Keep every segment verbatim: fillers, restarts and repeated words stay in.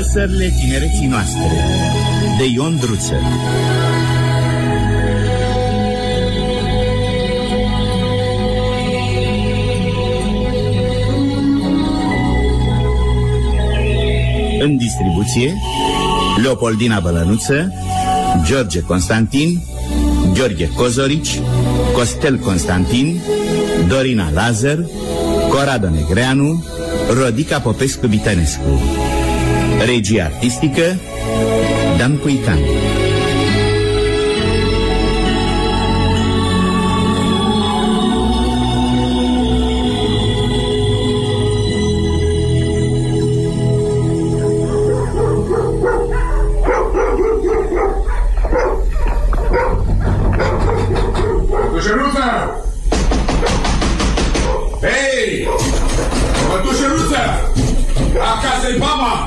Păsările tinereții noastre, de Ion Druță. În distribuție, Leopoldina Bălănuță, George Constantin, Gheorghe Cozorici, Costel Constantin, Dorina Lazar, Corado Negreanu, Rodica Popescu-Bitănescu. Regie artistică, Dan Cuican. Hei! Mătușăruță! Acasă-i mama!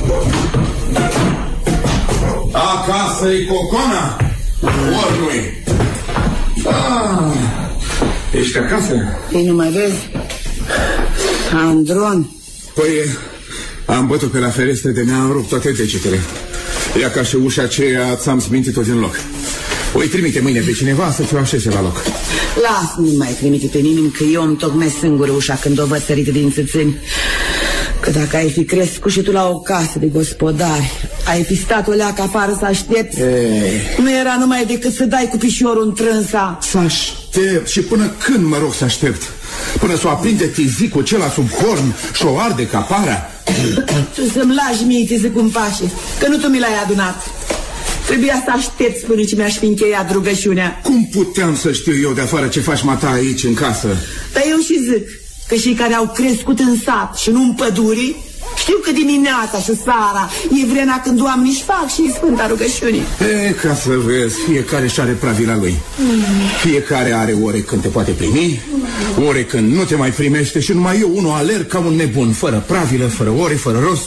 Acasă-i Cocona? Ori nu-i? Ah, ești acasă? Ei, nu mai vezi? Andron. Păi, am bătut pe la ferestre de mi-am rupt toate degetele. Ia ca și ușa aceea ți-am smintit-o din loc. O-i trimite mâine pe cineva să-ți o așeze la loc. Las, nu mai trimite pe nimeni, că eu îmi tocmesc singură ușa când o văd sărită din țâțâni. Că dacă ai fi crescut și tu la o casă de gospodari, ai fi stat o leacă afară să aștepți. Ei. Nu era numai decât să dai cu pișorul în trânsa. Să aștept? Și până când mă rog să aștept? Până să o aprinde tizicul acela sub corn și o arde capara? Tu să-mi lași mie tizicul în pașe, că nu tu mi l-ai adunat. Trebuia să aștepți până ce mi-aș fi încheiat rugăciunea. Cum puteam să știu eu de afară ce faci mata aici în casă? Dar eu și zic că cei care au crescut în sat și nu în păduri știu că dimineața și seara e vremea când oamenii își fac și sfânta rugăciunii. E, ca să vezi, fiecare și are pravila lui. mm. Fiecare are ore când te poate primi, mm. ore când nu te mai primește. Și numai eu unul alerg ca un nebun, fără pravilă, fără ore, fără rost.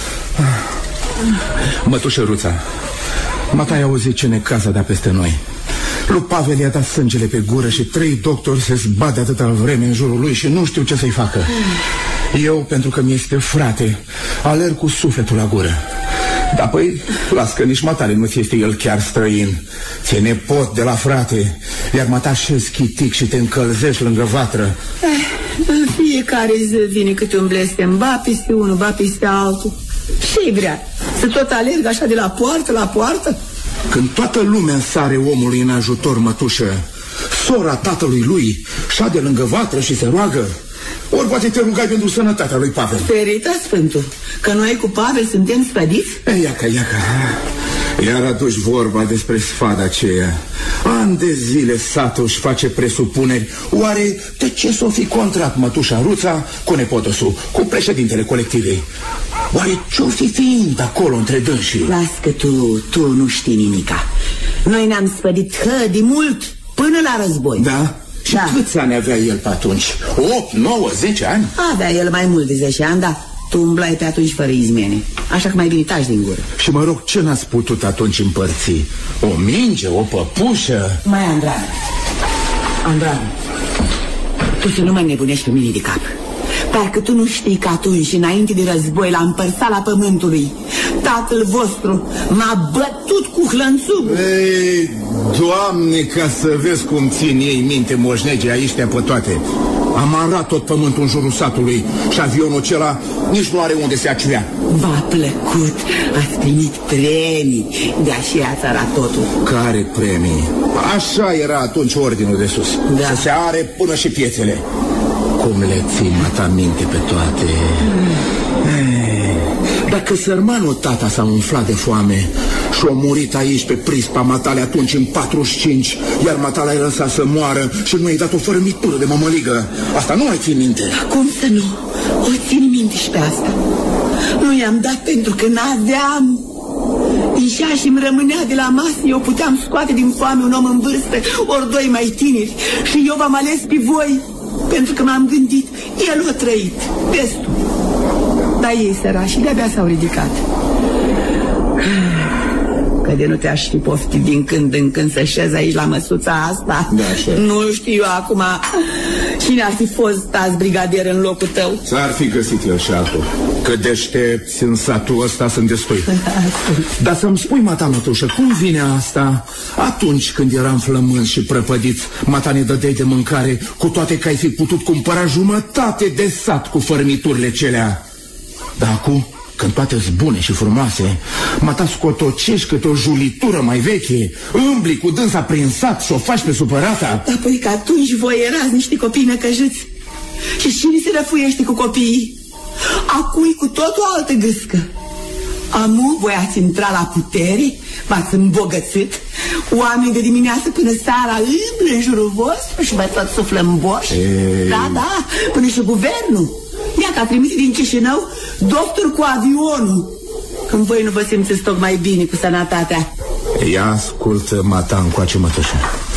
Mătușăruța, mata ai auzit ce necaz a dat peste noi. Lui Pavel i-a dat sângele pe gură și trei doctori se zbat de atâta vreme în jurul lui și nu știu ce să-i facă. Eu, pentru că mi-este frate, alerg cu sufletul la gură. Dar păi, las că nici matale nu ți este el chiar străin. Ți-e nepot de la frate, iar mata șezi chitic și te încălzești lângă vatră. Eh, în fiecare zi vine câte un blestem, ba peste unul, ba peste altul. Ce-i vrea? Să tot alerg așa de la poartă la poartă? Când toată lumea sare omului în ajutor, mătușă, sora tatălui lui șade lângă vatră și se roagă, ori poate te rugai pentru sănătatea lui Pavel. Ferita Sfântul, că noi cu Pavel suntem spădiți? Iaca, iaca, iar aduci vorba despre sfada aceea. Ani de zile satul își face presupuneri. Oare de ce s-o fi contrat mătușa Ruța cu nepotosul, cu președintele colectivei? Oare ce-o fi fiind acolo între dânsii? Las că tu, tu nu știi nimica. Noi ne-am spădit hă, de mult, până la război. Da? Și da. Câți ani avea el pe atunci? opt, nouă, zece ani? Avea el mai mult de zece ani, da. Tu umblai pe atunci fără izmene. Așa că mai bine taci din gură. Și mă rog, ce n-ați putut atunci împărți? O minge, o păpușă? Mai Andran, Andran, tu să nu mă nebunești pe mine de cap. Parcă tu nu știi că atunci, înainte de război, la împărțala pământului, tatăl vostru m-a bătut cu hlănțugul. Ei, Doamne, ca să vezi cum țin ei minte moșnegii aici pe toate. Am arat tot pământul în jurul satului și avionul acela nici nu are unde se aciuia. V-a plăcut, ați primit premii, de aceea ați arat totul. Care premii? Așa era atunci ordinul de sus, da. Să se are până și piețele. Cum le țin mata minte pe toate. mm. Dacă sărmanul tata s-a umflat de foame și-a murit aici pe prispa matale atunci în patruzeci și cinci, iar matale ai lăsat să moară și nu i-ai dat o fărâmitură de mămăligă, asta nu mai țin minte. Cum să nu? O țin minte și pe asta. Nu i-am dat pentru că n-aveam. Ieșea și îmi rămânea de la masă. Eu puteam scoate din foame un om în vârstă, ori doi mai tineri. Și eu v-am ales pe voi pentru că m-am gândit, el a trăit, destul. Dar ei sărași de-abia s-au ridicat. Că de nu te-aș fi poftit din când în când să șezi aici la măsuța asta. Da, așa. Nu știu eu acum cine ar fi fost azi brigadier în locul tău. S-ar fi găsit el și altul. Că deștepți în satul ăsta sunt destui. Dar să-mi spui, mata mătușă, cum vine asta? Atunci când eram flămânzi și prăpădiți, mata ne dădeai de mâncare, cu toate că ai fi putut cumpăra jumătate de sat cu fărmiturile celea. Dar acum, când toate-s bune și frumoase, mata scotocești câte o julitură mai veche, îmbli cu dânsa prin sat și o faci pe supărata. Apoi că atunci voi erați niște copii năcăjiți. Și cine se răfuiește cu copiii? Acui cu tot o altă gâscă. Amu, voi ați intrat la putere, v-ați îmbogățit, oameni de dimineață până seara îmblă în jurul vostru și vă tot suflă în boș. Da, da, până și guvernul. Ia că a trimis din Chișinău doctor cu avionul. Când voi nu vă simțiți tocmai bine cu sănătatea. Ia ascultă, mata, încoace, mătușă.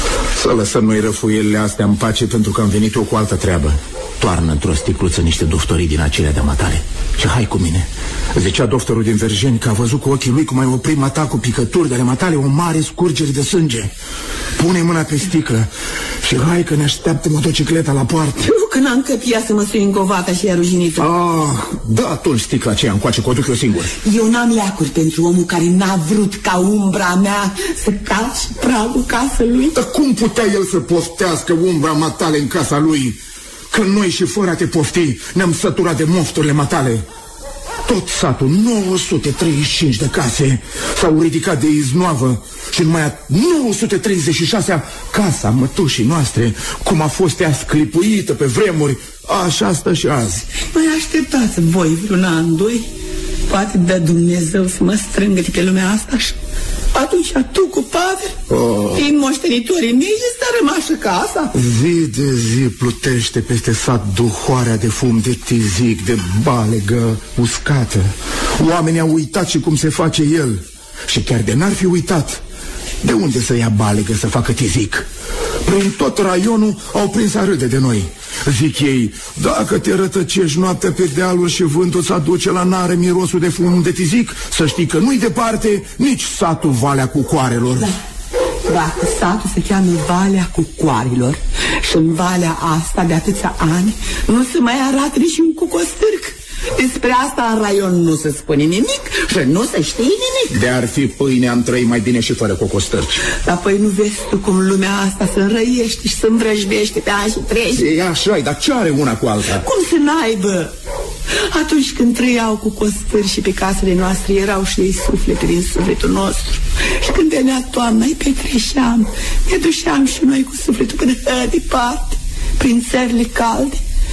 Să lăsăm noi răfuielile astea în pace, pentru că am venit eu cu altă treabă. Toarnă într-o sticluță niște doftorii din acelea de matale și hai cu mine. Zicea doctorul din Vergeni că a văzut cu ochii lui cum ai oprit mata cu picături de ale matale o mare scurgere de sânge. Pune mâna pe sticlă și hai că ne așteaptă motocicleta la poartă. Eu că n-am căpia să mă sui în covata și iar ruginitul. Ah, da, atunci sticla aceea încoace, că o duc eu singur. Eu n-am leacuri pentru omul care n-a vrut ca umbra mea să calci pragul casă lui. Dar cum putea el să poftească umbra matale în casa lui? Că noi și fără a te pofti ne-am săturat de mofturile matale. Tot satul, nouă sute treizeci și cinci de case s-au ridicat de iznoavă și numai a nouă sute treizeci și șasea casa mătușii noastre, cum a fost ea sclipuită pe vremuri, așa stă și azi. Mai așteptați voi vreun an, doi? Poate dă Dumnezeu să mă strângă de pe lumea asta și atunci tu cu Pavel, oh. Fiind moștenitorii mei, este rămașă casa. Zi de zi plutește peste sat duhoarea de fum, de tizic, de balegă uscată. Oamenii au uitat și cum se face el. Și chiar de n-ar fi uitat, de unde să ia balegă să facă tizic? Prin tot raionul au prins a râde de noi. Zic ei, dacă te rătăcești noaptea pe dealuri și vântul să aduce la nare mirosul de fum de tizic, să știi că nu-i departe nici satul Valea Cucoarelor. Da. Dacă satul se cheamă Valea Cucoarilor și în valea asta de atâția ani nu se mai arată nici un cucostârc, despre asta în raion nu se spune nimic și nu se știe nimic. De-ar fi pâine am trăit mai bine și fără cocostârci. Dar păi nu vezi tu cum lumea asta se înrăiește și se învrăjbește pe ani și treci? E așa, dar ce are una cu alta? Cum să n-aibă? Atunci când trăiau cu costâri și pe casele noastre erau și ei suflete din sufletul nostru. Și când venea toamna îi petreceam, ne duceam și noi cu sufletul până departe, prin țările calde.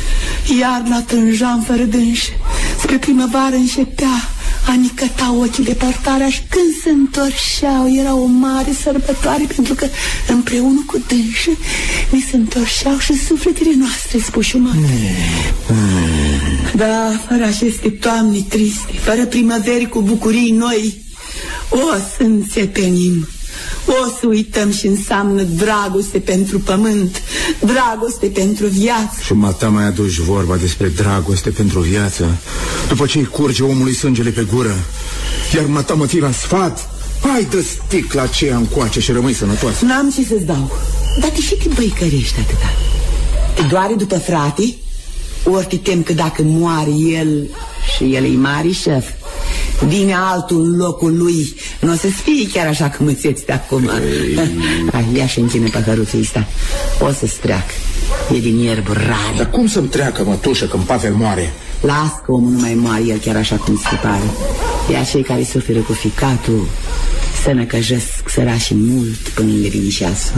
Iarna tânjam fără dânși, spre primăvară începea a nicăta ochii de portarea și când se întorșeau era o mare sărbătoare, pentru că împreună cu dânși ne se întorșeau și sufletele noastre spușumate. Mm. Da, fără aceste toamne triste, fără primăveri cu bucurii noi, o să înțepenim, o să uităm și înseamnă dragoste pentru pământ, dragoste pentru viață. Și mata mai aduci vorba despre dragoste pentru viață, după ce îi curge omului sângele pe gură. Iar mata mă ții la sfat, hai dă sticla aceea încoace și rămâi sănătoasă. N-am ce să-ți dau, dar de ce te băicărești atâta? Te doare după frate? Ori te tem că dacă moare el și el e mare șef, vine altul în locul lui, nu o să-ți fie chiar așa cum îți de acum. Hai, ia și închine păhăruțul ăsta, o să-ți treacă, e din ierbă rare. Dar cum să-mi treacă, mătușă, când Pavel moare? Las că omul nu mai moare el chiar așa cum ți pare. Ea cei care suferă cu ficatul să năcăjesc sărașii mult până le vine ceasul.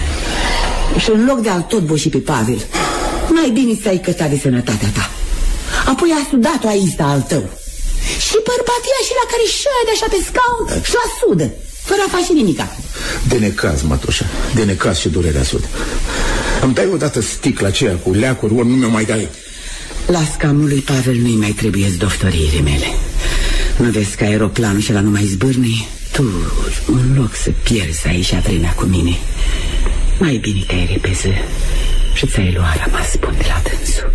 mm. Și în loc de a tot boși pe Pavel, mai bine să ai cățat de sănătatea ta. Apoi a sudat-o aici al tău și bărbatia și la care șade așa pe scaun și la sudă, fără a face nimica. De necaz, mătușă, de necaz și durerea sud. Îmi dai odată sticla aceea cu leacuri, ori nu mi-o mai dai? Las că lui Pavel nu-i mai trebuie doftoriile mele. Nu vezi că aeroplanul și ăla nu mai zbârne? Tu, în loc să pierzi aici vremea cu mine, mai bine te-ai repeză și ți-ai luat rămas bun de la dânsul.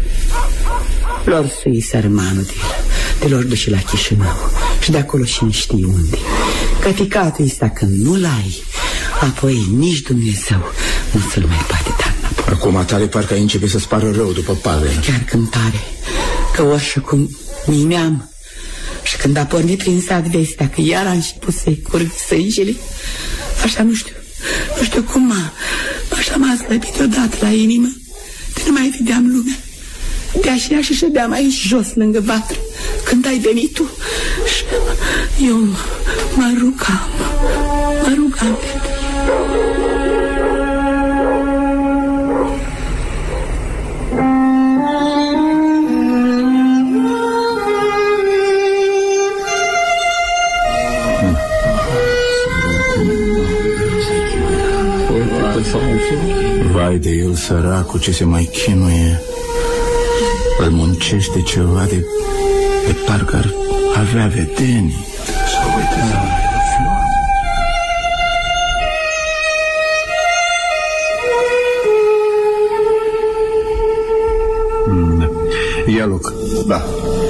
Lor să-i sărmanul de, de lor duce la Chișinău și de acolo și nu știi unde. Că Că ficatul ăsta când nu-l ai, apoi nici Dumnezeu nu ți-l mai poate da înapoi. Acum tare parcă ai începe să-ți pară rău după Pavel. Chiar când pare că oricum mi-am. Și când a pornit prin sat vestea că iar a început să-i curg sângele, așa nu știu, nu știu cum m-a, așa m-a slăbit odată la inimă, de nu mai vedeam lumea. De așa și ședeam aici jos lângă vatră când ai venit tu și eu mă rugam, mă rugam pentru vai de el, săracul, ce se mai chinuie. Îl muncește ceva de, de parcă ar avea vedenii. Ia loc. Da.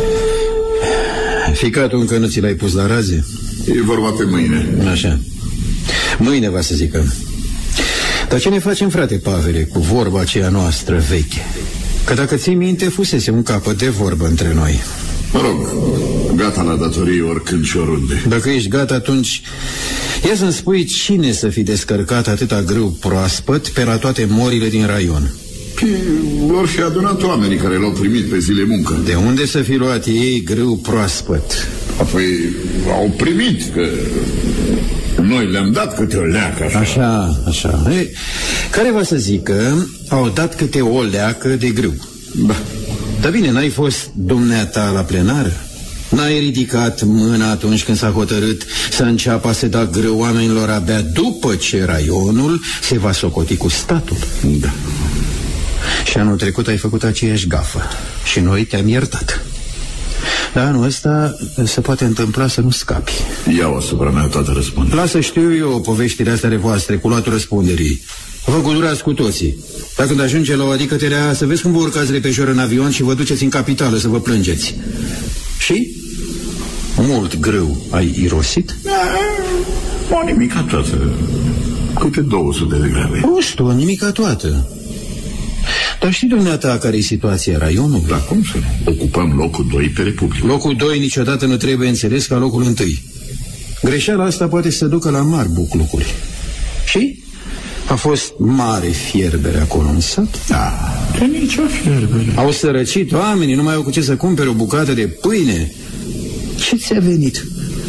Ficatul încă nu ți l-ai pus la raze? E vorba pe mâine. Așa. Mâine va să zică. Dar ce ne facem, frate Pavele, cu vorba aceea noastră veche? Că dacă ții minte, fusese un capăt de vorbă între noi. Mă rog, gata la datorie oricând și oriunde. Dacă ești gata, atunci ia să-mi spui cine să fi descărcat atâta grâu proaspăt pe la toate morile din raion. Vor fi adunat oamenii care l-au primit pe zile muncă. De unde să fi luat ei grâu proaspăt? Apoi au primit, că noi le-am dat câte o leacă. Așa, așa, așa. Ei, care va să zică, au dat câte o leacă de grâu. Da. Dar bine, n-ai fost dumneata la plenară? N-ai ridicat mâna atunci când s-a hotărât să înceapă să da grâu oamenilor abia după ce raionul se va socoti cu statul? Da. Și anul trecut ai făcut aceeași gafă și noi te-am iertat. Dar anul ăsta se poate întâmpla să nu scapi. Iau asupra mea toată răspunderea. Lasă, știu eu poveștile astea de voastre cu luatul răspunderii. Vă gudurați cu toții. Dar când ajunge la o adică-terea, să vezi cum vă urcați repejor în avion și vă duceți în capitală să vă plângeți. Și? Mult grâu ai irosit? O nimica toată. Câte două sute de grame. Prost, o nimica toată. Dar știi dumneata care e situația raionului? Dar cum să nu? Ocupăm locul doi pe Republică. Locul doi niciodată nu trebuie înțeles ca locul întâi. Greșeala asta poate să ducă la mari buclucuri. Și? A fost mare fierbere acolo în sat? Da, de nicio fierbere. Au sărăcit oamenii, nu mai au cu ce să cumpere o bucată de pâine. Ce ți-a venit?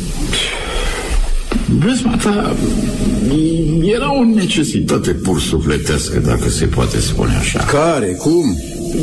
Vezi, mata, era o necesitate pur sufletească, dacă se poate spune așa. Care? Cum?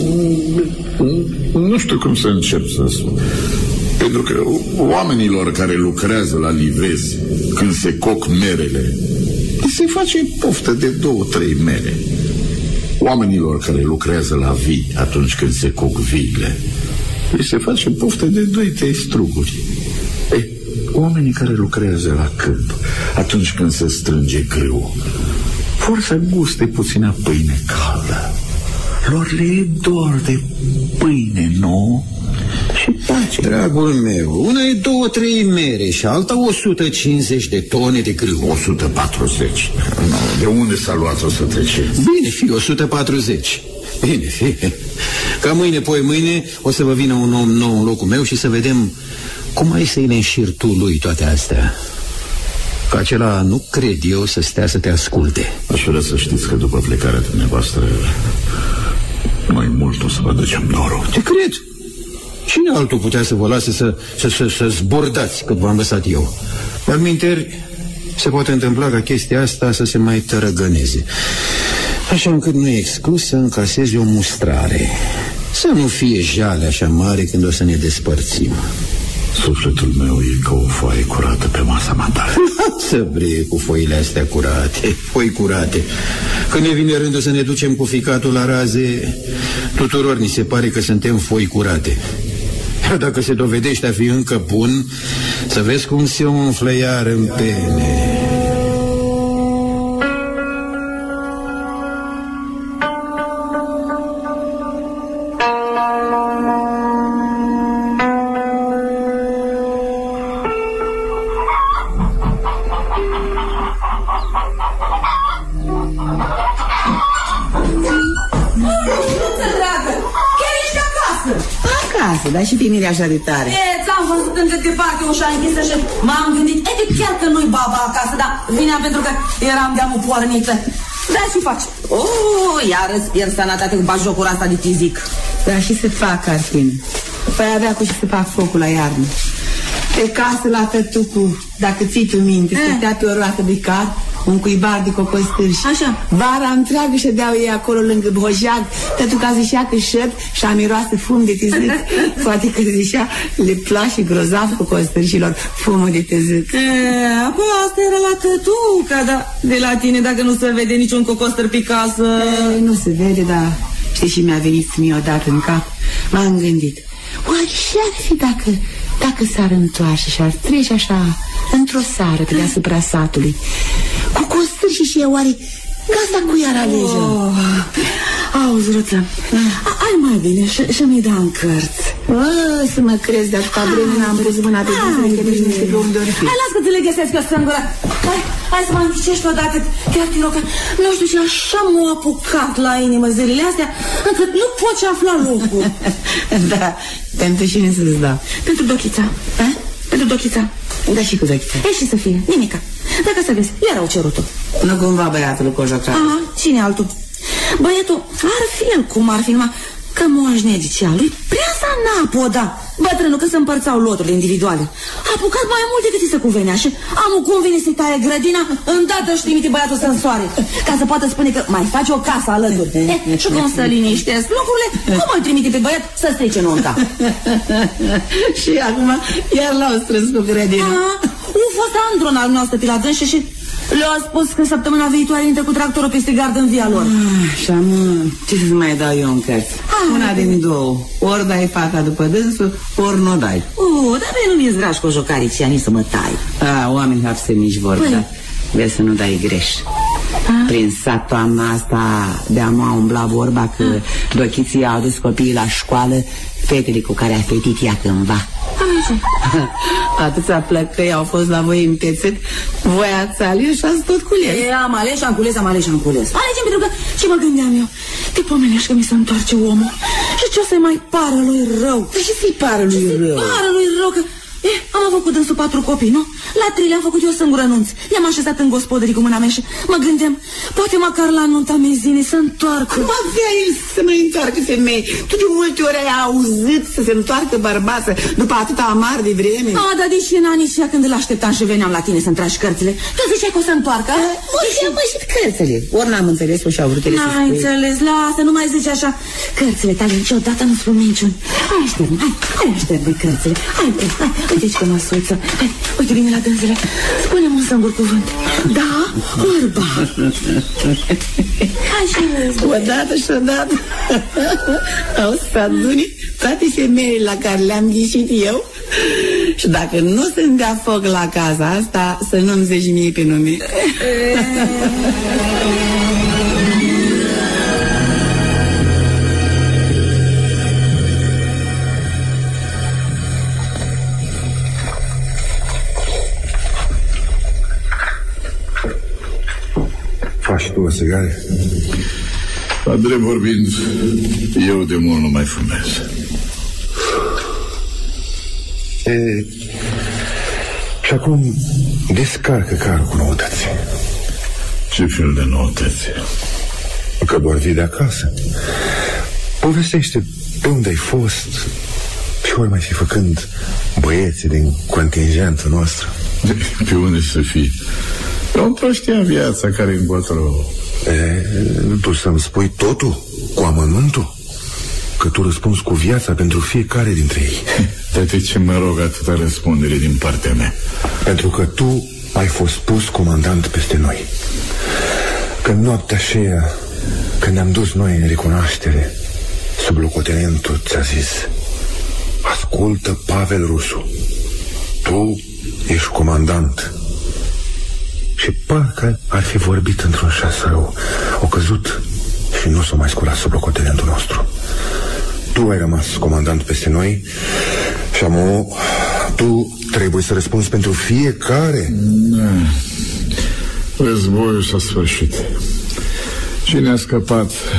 Nu știu cum să încep să spun. Pentru că oamenilor care lucrează la livezi, când se coc merele, se face poftă de două, trei mere. Oamenilor care lucrează la vii, atunci când se coc viile, se face poftă de doi, trei struguri. Ei, oamenii care lucrează la câmp, atunci când se strânge grâu, vor să guste puțină pâine caldă. Lor le e dor de pâine nouă și pace. Dragul meu, una e două, trei mere și alta o sută cincizeci de tone de grâu. o sută patruzeci. De unde s-a luat o sută cincizeci? Bine, fi o sută patruzeci. Bine, fi. Ca mâine, poi mâine, o să vă vină un om nou în locul meu și să vedem cum ai să-i le înșiri tu lui toate astea. Că acela nu cred eu să stea să te asculte. Aș vrea să știți că după plecarea dumneavoastră mai mult o să vă ducem norul. Te cred. Cine altul putea să vă lase să, să, să, să zbordați cât v-am lăsat eu? Dar minteri, se poate întâmpla ca chestia asta să se mai tărăgăneze. Așa încât nu e exclus să încasezi o mustrare. Să nu fie jale așa mare când o să ne despărțim. Sufletul meu e ca o foaie curată pe masa mea. Să bre cu foile astea curate, foi curate. Când ne vine rândul să ne ducem cu ficatul la raze, tuturor ni se pare că suntem foi curate. Iar dacă se dovedește a fi încă bun, să vezi cum se umflă iar în pene. Lasă, dar și pe mine așa de tare. E, ți-am văzut încă departe ușa închisă și m-am gândit, e, chiar că nu-i baba acasă, dar vinea pentru că eram de-amul pornită. Da, și faci. Oh, iar îți pierd sănătate cu bajocura asta de tizic. Da, și se fac, Arfin. Păi avea cu și se fac focul la iarnă. Pe casă la tătucu, dacă ții tu minte, eh. stătea pe o roată de car, un cuibar de cocostârși. Așa. Vara întreagă ședeau ei acolo lângă bojac, tătuca zicea că șep și a miroase fum de tezâc. Poate că zicea, le place grozav cocostârșilor fumul de tezâc. E, apoi asta era la tătuca, dar de la tine dacă nu se vede niciun cocostăr pe casă. E, nu se vede, dar știi și mi-a venit mie odată în cap. M-am gândit, oare și-ar fi dacă... Dacă s-ar întoarce și ar trece așa într-o seară pe deasupra satului cu costârși și eu, oare casa cu iar alege? Oh, auzi, Ruță, ai mai bine și mi-i da în cărți. Oh, să mă crezi, de atâta vreme n-am pus mâna pe dânsele că nici niște luăm de orfi. Hai, las că ți le găsesc eu singură. Hai, hai să mă închicești odată. Chiar te rog că nu știu ce așa m-a apucat la inimă zilele astea încât nu poți afla locul. Da, pentru cine să-ți dau? Pentru Dochița. A? Pentru Dochița. Da, și cu Dochița. E și să fie, nimica. Dacă să vezi, iar au cerut-o. Nu cumva băiatul cu o jocare. Aha, cine altul? Băiatul ar fi el cum ar fi, numai că moșnegicea lui prea s-a n-apoda. Bătrânul că se împărțau loturile individuale. A apucat mai mult decât îi se cuvenea și amul cum vine să-i taie grădina, îndată își trimite băiatul să însoare, ca să poată spune că mai face o casă alături. Eh, și cum să liniștesc lucrurile, cum îl trimite pe băiat să strice nunta? Și acum iar l-au strâns cu grădina. A fost Andron al nostru pe la dânsi și le-a spus că săptămâna viitoare intră cu tractorul peste gardă în via lor. Așa, mă, ce să mai dau eu în cărți? Una din două. Ori dai fata după dânsul, ori nu dai. Oh, dar mie nu mi-e dragi cu o jocarici, nici să mă tai. A, oameni hapse nici vor, păi. Da. Vezi să nu dai greș. A? Prin sat toamna asta de-am a umbla vorba că Dochiții a adus copiii la școală, fetele cu care a fetit ea cândva. Atâția plăcăi au fost la voi împețit, voi ați ales și ați tot cules. E, am ales și am cules, am ales și am cules. Alegem pentru că ce mă gândeam eu, te pomenești că mi se întoarce omul și ce o să-i mai pară lui rău. Dar ce să-i pară lui ce rău? Ce pară lui rău, că... Eh, am avut cu dânsul patru copii, nu? La trei le-am făcut eu singur anunț. I-am așezat în gospodării cu mâna mea și mă gândeam, poate măcar la nunta mezine să întoarcă. Cum avea el să mai întoarcă femei? Tu de multe ori ai auzit să se întoarcă bărbasă după atâta amar de vreme. A, dar deși în anii și când îl așteptam și veneam la tine să-mi tragi cărțile, tu ziceai că o să întoarcă? Și am mai și cărțile. Ori n-am înțeles-o și au vrut ele să spui. N-ai înțeles, lasă, nu mai zici așa. Cărțile tale niciodată nu spun minciuni. Hai, așterne, hai, hai, așterne cărțile. Hai, hai, hai, uite-și că măsuță. Hai, uite bine la dânzele. Spune-mi un singur cuvânt. Da, orba. Hai și vezi. Odată și odată au să aduni toate femeile la care le-am ghișit eu. Și dacă nu sunt dea foc la casa asta, să nu-mi zici mie pe nume. Faci tu o țigară? La drept vorbind, eu de mult nu mai fumez. E, și acum descarcă carul cu noutăți. Ce fel de noutăți? Că doar vii de acasă. Povestește pe unde ai fost, ce ori mai fi făcând băieții din contingentul nostru. Pe unde să fii? Eu împrăștea viața care încotro. E, tu să-mi spui totul cu amănuntul? Că tu răspunzi cu viața pentru fiecare dintre ei. Dar de ce mă rog atâta răspundere din partea mea? Pentru că tu ai fost pus comandant peste noi. Când noaptea aceea, când ne-am dus noi în recunoaștere, sublocotenentul ți-a zis: ascultă, Pavel Rusu, tu ești comandant. Și parcă ar fi vorbit într-un șas rău. O căzut și nu s-o mai sculat sublocotenentul nostru. Tu ai rămas comandant peste noi și amu, tu trebuie să răspunzi pentru fiecare. Da. Războiul s-a sfârșit. Cine a scăpat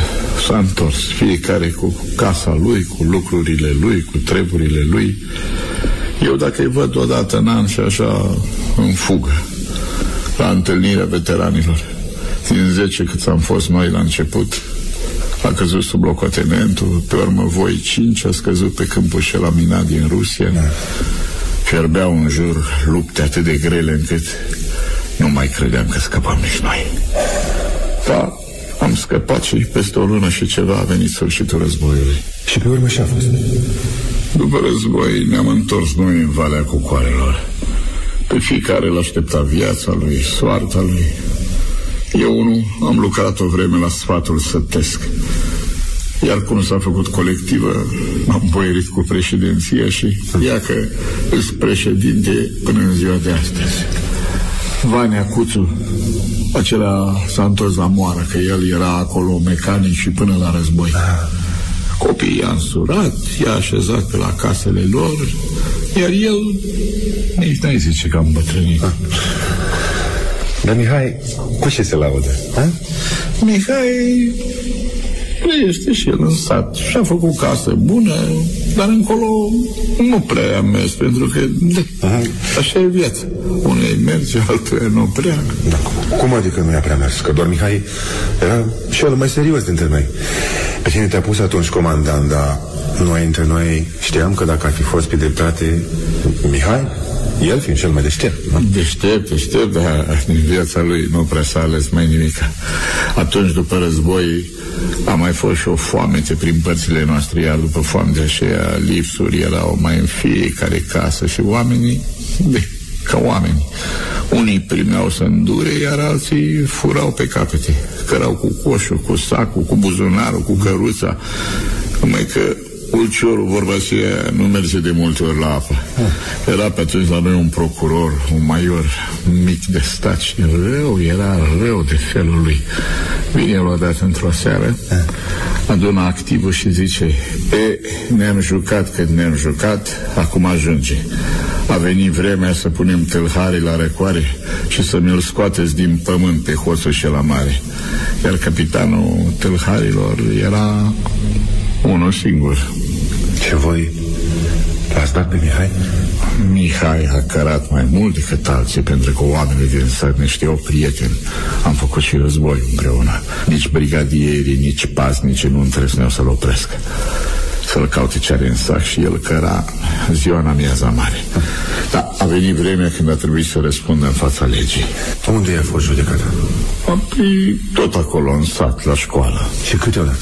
s-a întors, fiecare cu casa lui, cu lucrurile lui, cu treburile lui. Eu dacă îi văd odată în an și așa în fugă, la întâlnirea veteranilor, din zece câți am fost noi la început, a căzut sub locotenentul, pe urmă voi cinci, a scăzut pe câmpul și la minat din Rusia. Fierbeau în jur lupte atât de grele încât nu mai credeam că scăpăm nici noi. Da, am scăpat și peste o lună și ceva a venit sfârșitul războiului. Și pe urmă ce a fost? După război ne-am întors noi în Valea Cucoarelor. Pe fiecare l-aștepta viața lui, soarta lui. Eu unul am lucrat o vreme la sfatul sătesc. Iar cum s-a făcut colectivă, m-am boierit cu președinția și ia că îs președinte până în ziua de astăzi. Vania Cuțu, acela s-a întors la moară, că el era acolo mecanic și până la război. Copiii i-a însurat, i-a așezat pe la casele lor, iar el nici n-ai zice că am bătrânit. Dar Mihai, cu ce se laudă? Ha? Mihai trăiește și el în sat și a făcut casă bună, dar încolo nu prea a mers, pentru că de, așa e viața. Unei merge, altuia nu prea. Da, cum adică nu i-a prea mers? Că doar Mihai era și el mai serios dintre noi. Pe tine te-a pus atunci comandant, dar noi între noi știam că dacă ar fi fost pe dreptate Mihai, el fiind cel mai deștept, nu? Deștept, deștept, dar în viața lui nu prea s-a ales mai nimic. Atunci, după război, a mai fost și o foamete prin părțile noastre, iar după foamete aceea, lipsuri erau mai în fiecare casă și oamenii, de, ca oameni. Unii primeau să îndure, iar alții furau pe capete. Cărau cu coșul, cu sacul, cu buzunarul, cu căruța. Numai că ulciorul, vorba aceea, nu merge de multe ori la apă. Era pe atunci la noi un procuror, un major mic de stat și rău, era rău de felul lui. Vine el odată într-o seară, adună activul și zice: e, ne-am jucat cât ne-am jucat, acum ajunge. A venit vremea să punem tâlharii la răcoare și să mi-l scoateți din pământ pe hoțul și la mare. Iar capitanul tâlharilor era unul singur. Și voi l-ați dat pe Mihai? Mihai a cărat mai mult decât alții, pentru că oamenii din sat ne știau prieteni. Am făcut și război împreună. Nici brigadierii, nici paznicii nu îndrăzneau să-l opresc, să-l caute ce are în sac, și el căra ziua în amiaza mare. Dar a venit vremea când a trebuit să răspundă în fața legii. Unde i-a fost judecata? Păi, tot acolo, în sat, la școală. Și câte o dată?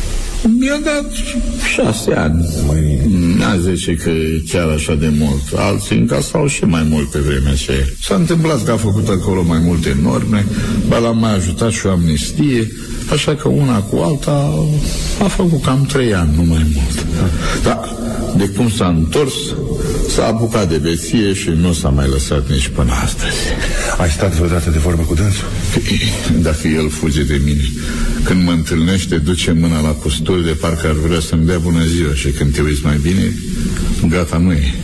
Mi-a dat șase ani. Mai... N-a zice că e chiar așa de mult. Alții încasau și mai mult pe vremea aceea. S-a întâmplat că a făcut acolo mai multe norme, ba l-a mai ajutat și o amnistie, așa că una cu alta a făcut cam trei ani, nu mai mult. Dar de cum s-a întors, s-a apucat de beție și nu s-a mai lăsat nici până astăzi. Ai stat vreodată de vorbă cu dânsul? Dacă el fuge de mine, când mă întâlnește, duce mâna la costuri de parcă ar vrea să-mi dea bună ziua, și când te uiți mai bine, gata, nu e.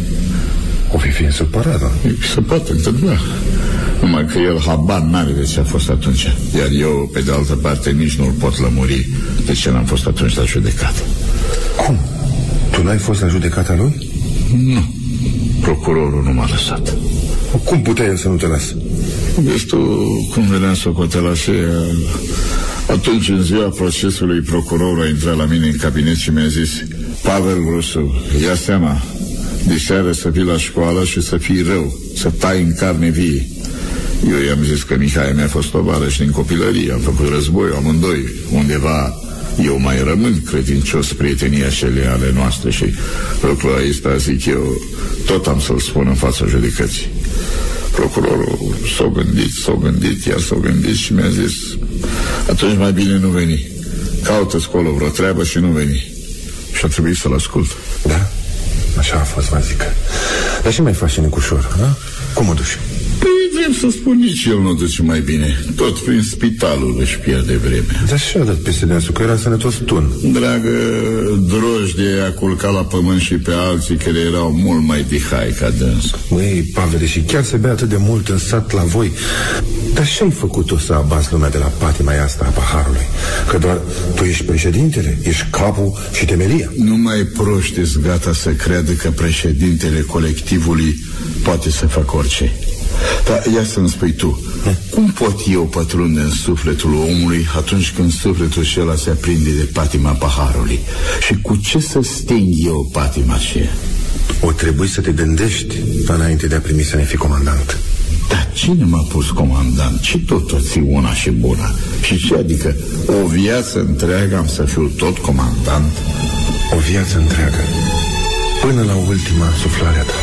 O fi fiind supărat, da? Se poate întâmpla. Numai că el habar n-are de ce a fost atunci. Iar eu, pe de altă parte, nici nu-l pot lămuri de ce n-am fost atunci la judecată. Cum? Tu n-ai fost la judecata lui? Nu. Procurorul nu m-a lăsat. Cum putea el să nu te lasă? Vezi tu cum venea socotela aceea. Atunci, în ziua procesului, procurorul a intrat la mine în cabinet și mi-a zis: Pavel Rusu, ia seama, de seară să vii la școală și să fii rău, să tai în carne vie. Eu i-am zis că Mihai mi-a fost tovarăș din copilărie, am făcut război amândoi. Undeva eu mai rămân credincios prietenia acele ale noastre și lucrul ăsta, zic eu, tot am să-l spun în fața judecății. Procurorul s-a gândit, s-a gândit, iar s-a gândit și mi-a zis: atunci mai bine nu veni. Caută-ți acolo vreo treabă și nu veni. Și a trebuit să-l ascult. Da? Așa a fost, vă zic. Dar ce mai faci, Nicușor? Da? Cum o duci? Păi drept să spun, nici el nu duce mai bine. Tot prin spitalul își pierde vremea. Dar și-a dat peste dânsul, că era sănătos tun. Dragă, drojdie a culcat la pământ și pe alții care erau mult mai dihai ca dânsul. Măi, Pavele, și chiar se bea atât de mult în sat la voi. Dar ce-ai făcut-o să abați lumea de la patima asta a paharului? Că doar tu ești președintele, ești capul și temelia. Numai proști-s gata să creadă că președintele colectivului poate să facă orice. Dar ia să-mi spui tu, He? cum pot eu pătrunde în sufletul omului atunci când sufletul acela se aprinde de patima paharului? Și cu ce să sting eu patima aceea? O trebuie să te gândești înainte de a primi să ne fii comandant. Dar cine m-a pus comandant? Și tot o ții una și bună. Și ce adică? O viață întreagă am să fiu tot comandant? O viață întreagă, până la ultima suflare a ta.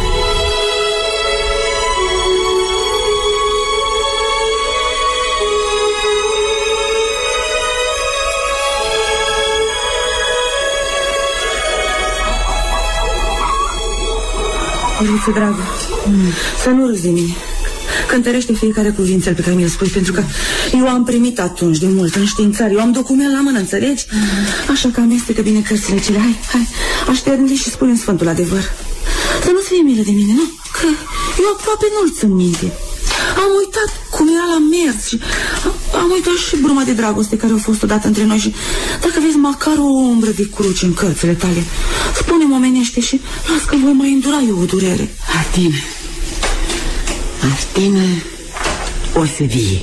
Oriță, dragă, mm. să nu râzi de mine. Cântărește fiecare cuvințel pe care mi-l spui, pentru că eu am primit atunci de mult înștiințare. Eu am document la mână, înțelegi? Mm. Așa că amestecă bine cărțile cele. Hai, hai, așterne și spune-mi sfântul adevăr. Să nu-ți fie milă de mine, nu? Că eu aproape nu-l țin minte. Am uitat cum era la mers și am uitat și bruma de dragoste care a fost odată între noi. Și dacă vezi măcar o umbră de cruce în cărțile tale, spune-mi omenește și las că voi mai îndura eu o durere. Artine, Artine, o să vie.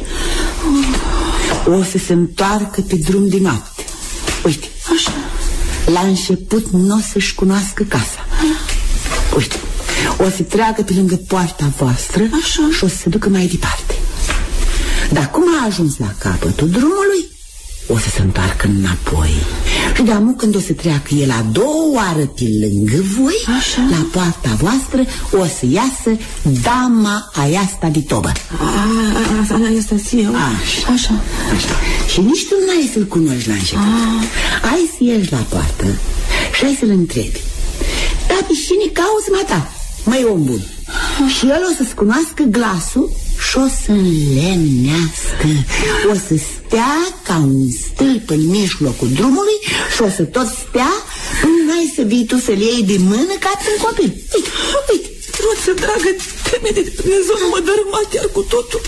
O să se întoarcă pe drum de noapte. Uite, așa. La început nu o să-și cunoască casa. Uite, o să treacă pe lângă poarta voastră. Așa. Și o să se ducă mai departe. Dar cum a ajuns la capătul drumului, o să se întoarcă înapoi. Și de-amu când o să treacă el a doua oară pe lângă voi, așa, la poarta voastră o să iasă dama aiasta de tobă. Anastasia. Așa. Așa. Așa. Și nici tu nu ai să-l cunoști la început. A. Ai să ieși la poartă și ai să-l întrebi: dar pe cine cauți, mata, măi om bun? Și el o să-ți cunoască glasul și o să înlemnească. O să stea ca un stâlp în mijlocul drumului și o să tot stea până n-ai să vii tu să-l iei de mână ca pe un copil. Uite, uite. Roță, dragă, teme de Dumnezeu, nu mă dărâma chiar cu totul.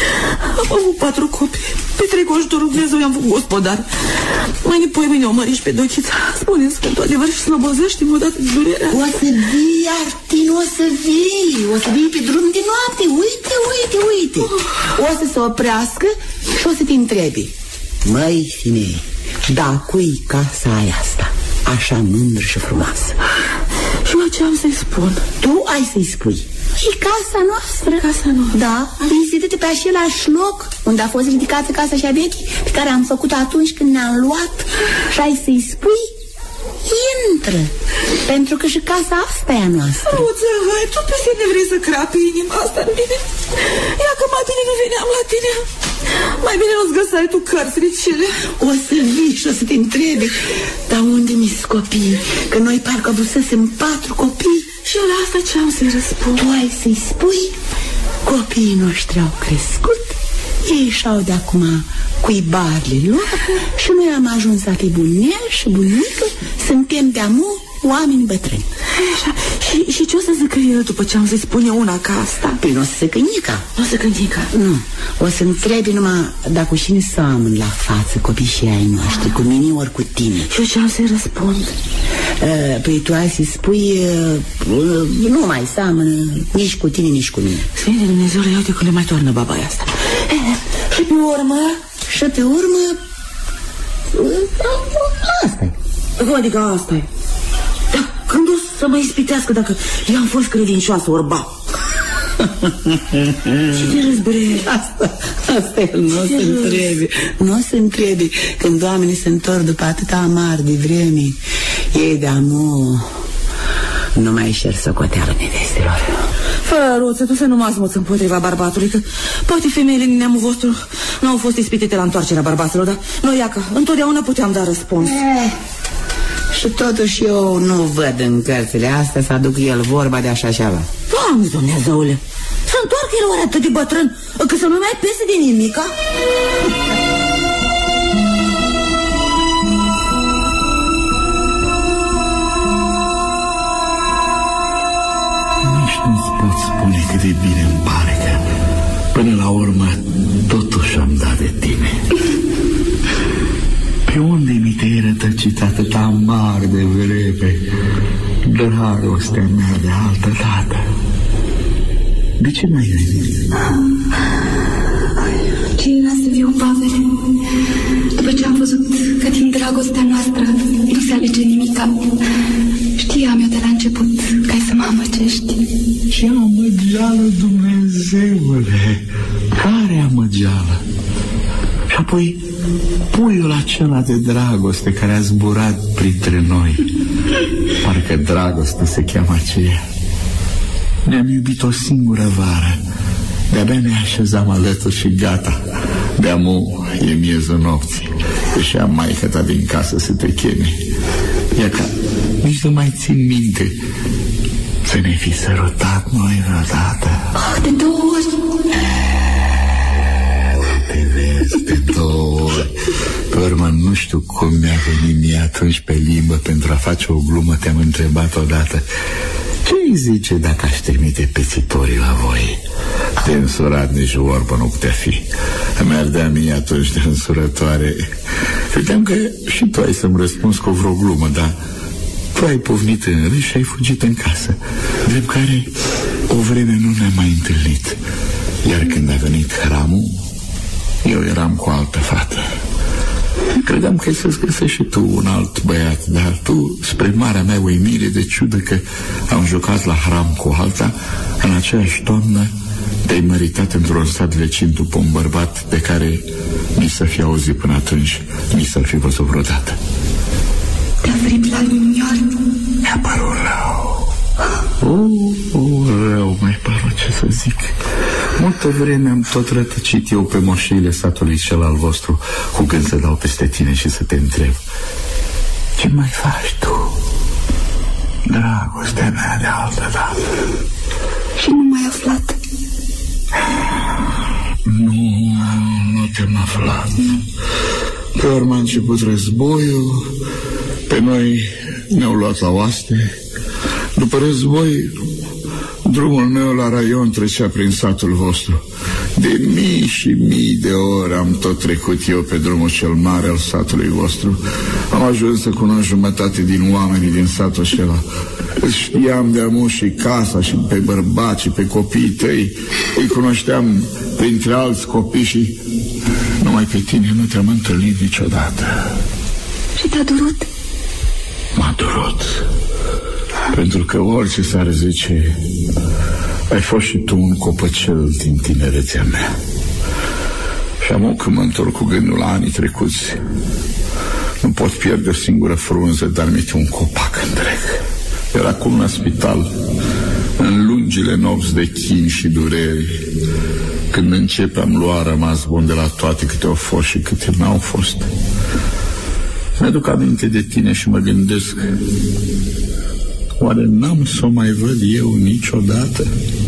Am avut patru copii. Pe trei cu ajutorul Dumnezeu i-am făcut gospodar. Mai nepoi mâine o măriși pe Docița. Spune-mi sfântul adevăr și slăbăzește-mi odată de durerea. O să vii, Artin, o să vii. O să vii pe drum de noapte. Uite, uite, uite. O să se oprească și o să te întrebi: măi, femeie, da, cui casa aia asta așa mândră și frumoasă? Și eu ce am să-i spun? Tu ai să-i spui: și casa noastră. Casa noastră. Da, vizită-te pe același loc unde a fost ridicată casa cea veche, pe care am făcut atunci când ne-am luat. Și ai să-i spui: intră, pentru că și casa asta e a noastră. Ruță, hai, tu pe sine vrei să crapi inima asta în mine? Ia că mai bine nu veneam la tine. Mai bine nu-ți găsai tu cărțile cele. O să vii și o să te întrebi: dar unde mi-s copii? Că noi parcă avusesem patru copii. Și la asta ce am să-i răspund? Tu ai să-i spui: copiii noștri au crescut, ei și-au de acum cuibarele lor și noi am ajuns a fi bunel și bunică, suntem de-amu oameni bătrâni. Așa. Și, și ce o să zică el după ce am să-i spune una ca asta? Păi nu o să se cănica. Nu o să cănica? Nu, o să întrebi numai dacă cu cine seamăn la față copiii ai noștri, cu mine ori cu tine. Și eu ce am să-i răspund? Uh, păi tu ai să-i spui: uh, uh, nu mai seamănă nici cu tine, nici cu mine. Sfinte Dumnezeule, uite cum le mai toarnă baba asta. Eh, și pe urmă? Și pe urmă uh, asta-i. Adică asta-i. Dar când o să mă ispitească dacă i-am fost credincioasă orba? Ce te râzi, bre? Asta, asta el nu o să întrebi. Nu o să întrebi. Când oamenii se întorc după atâta amar de vreme, ei de-amu nu mai cer socoteală nevestelor. Fără Roță, tu să nu mă asmuți împotriva bărbatului, că poate femeile din neamul vostru nu au fost ispitite la întoarcerea bărbaților, dar noi, iacă, întotdeauna puteam da răspuns. Eh. Și totuși eu nu văd în cărțile astea să aduc el vorba de așa ceva. Doamne Dumnezeule, să să întoarcă el oare atât de bătrân, că să nu mai pese de nimica? Nici nu-ți pot spune cât de bine îmi pare că până la urmă totuși am dat de tine. Pe unde mi te-ai rătăcit atâta mare de vreme, dragostea mea de altă dată? De ce n-ai venit? Ce era să viu, Pavele? După ce am văzut că din dragostea noastră nu se alege nimica, știam eu de la început că ai să mă amăgești. Ce amăgeală, Dumnezeule! Care amăgeală? Și apoi puiul acela de dragoste care a zburat printre noi. Parcă dragoste se cheamă aceea. Ne-am iubit o singură vară. De-abia ne așezam alături și gata. De-amu e miezul nopții. Ieșea maică ta din casă să te cheme. Ia ca nici nu mai țin minte să ne fi sărutat noi vreodată. Oh, de două ori. Te vezi, de două ori. Pe urmă nu știu cum mi-a venit mie atunci pe limbă. Pentru a face o glumă te-am întrebat odată: ce-i zice dacă aș trimite pețitorii la voi? De însurat nici vorbă nu putea fi. Îmi ardea mie atunci de însurătoare. Credeam că și tu ai să-mi răspunzi cu vreo glumă, dar tu ai povnit în râs și ai fugit în casă, drept care o vreme nu ne-am mai întâlnit. Iar când a venit hramul, eu eram cu altă fată. Credeam că ai să-ți găsești și tu un alt băiat, dar tu, spre marea mea uimire, de ciudă că am jucat la hram cu alta, în aceeași toamnă te-ai măritat într-un sat vecin după un bărbat de care nici să fi auzit până atunci, nici să-l fi văzut vreodată. Te-a fript la linior? Mi-a părut rău. O, o, rău mi-a părut, ce să zic. Multă vreme am tot rătăcit eu pe moșiile satului cel al vostru, cu gând să dau peste tine și să te întreb: ce mai faci tu, dragostea mea de altă dată? Și nu m-ai aflat? Nu, nu te-am aflat. Pe urmă a început războiul, pe noi ne-au luat la oaste. După război, drumul meu la raion trecea prin satul vostru. De mii și mii de ori am tot trecut eu pe drumul cel mare al satului vostru. Am ajuns să cunosc jumătate din oamenii din satul acela. Știam de-amu și casa și pe bărbați și pe copiii tăi. Îi cunoșteam printre alți copii și numai pe tine nu te-am întâlnit niciodată. Și te-a durut? M-a durut. Pentru că orice s-ar zice, ai fost și tu un copăcel din tinerețea mea. Și am că mă întorc cu gândul la anii trecuți. Nu pot pierde o singură frunză, dar mi-e un copac întreg. Era acum la spital, în lungile nopți de chin și dureri, când începe am lua rămas bun de la toate câte au fost și câte n-au fost. Mi-aduc aminte de tine și mă gândesc: oare n-am să o mai văd eu niciodată?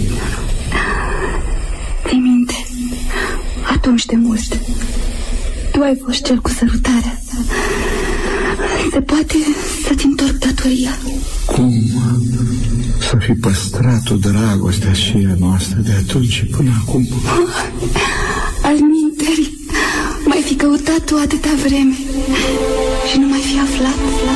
Ții minte, atunci de mult, tu ai fost cel cu sărutarea. Se poate să-ți întorc datoria? Cum să fi păstrat o dragoste aceea noastră de atunci și până acum? Oh, alminteri, mai fi căutat tu atâta vreme și nu mai fi aflat?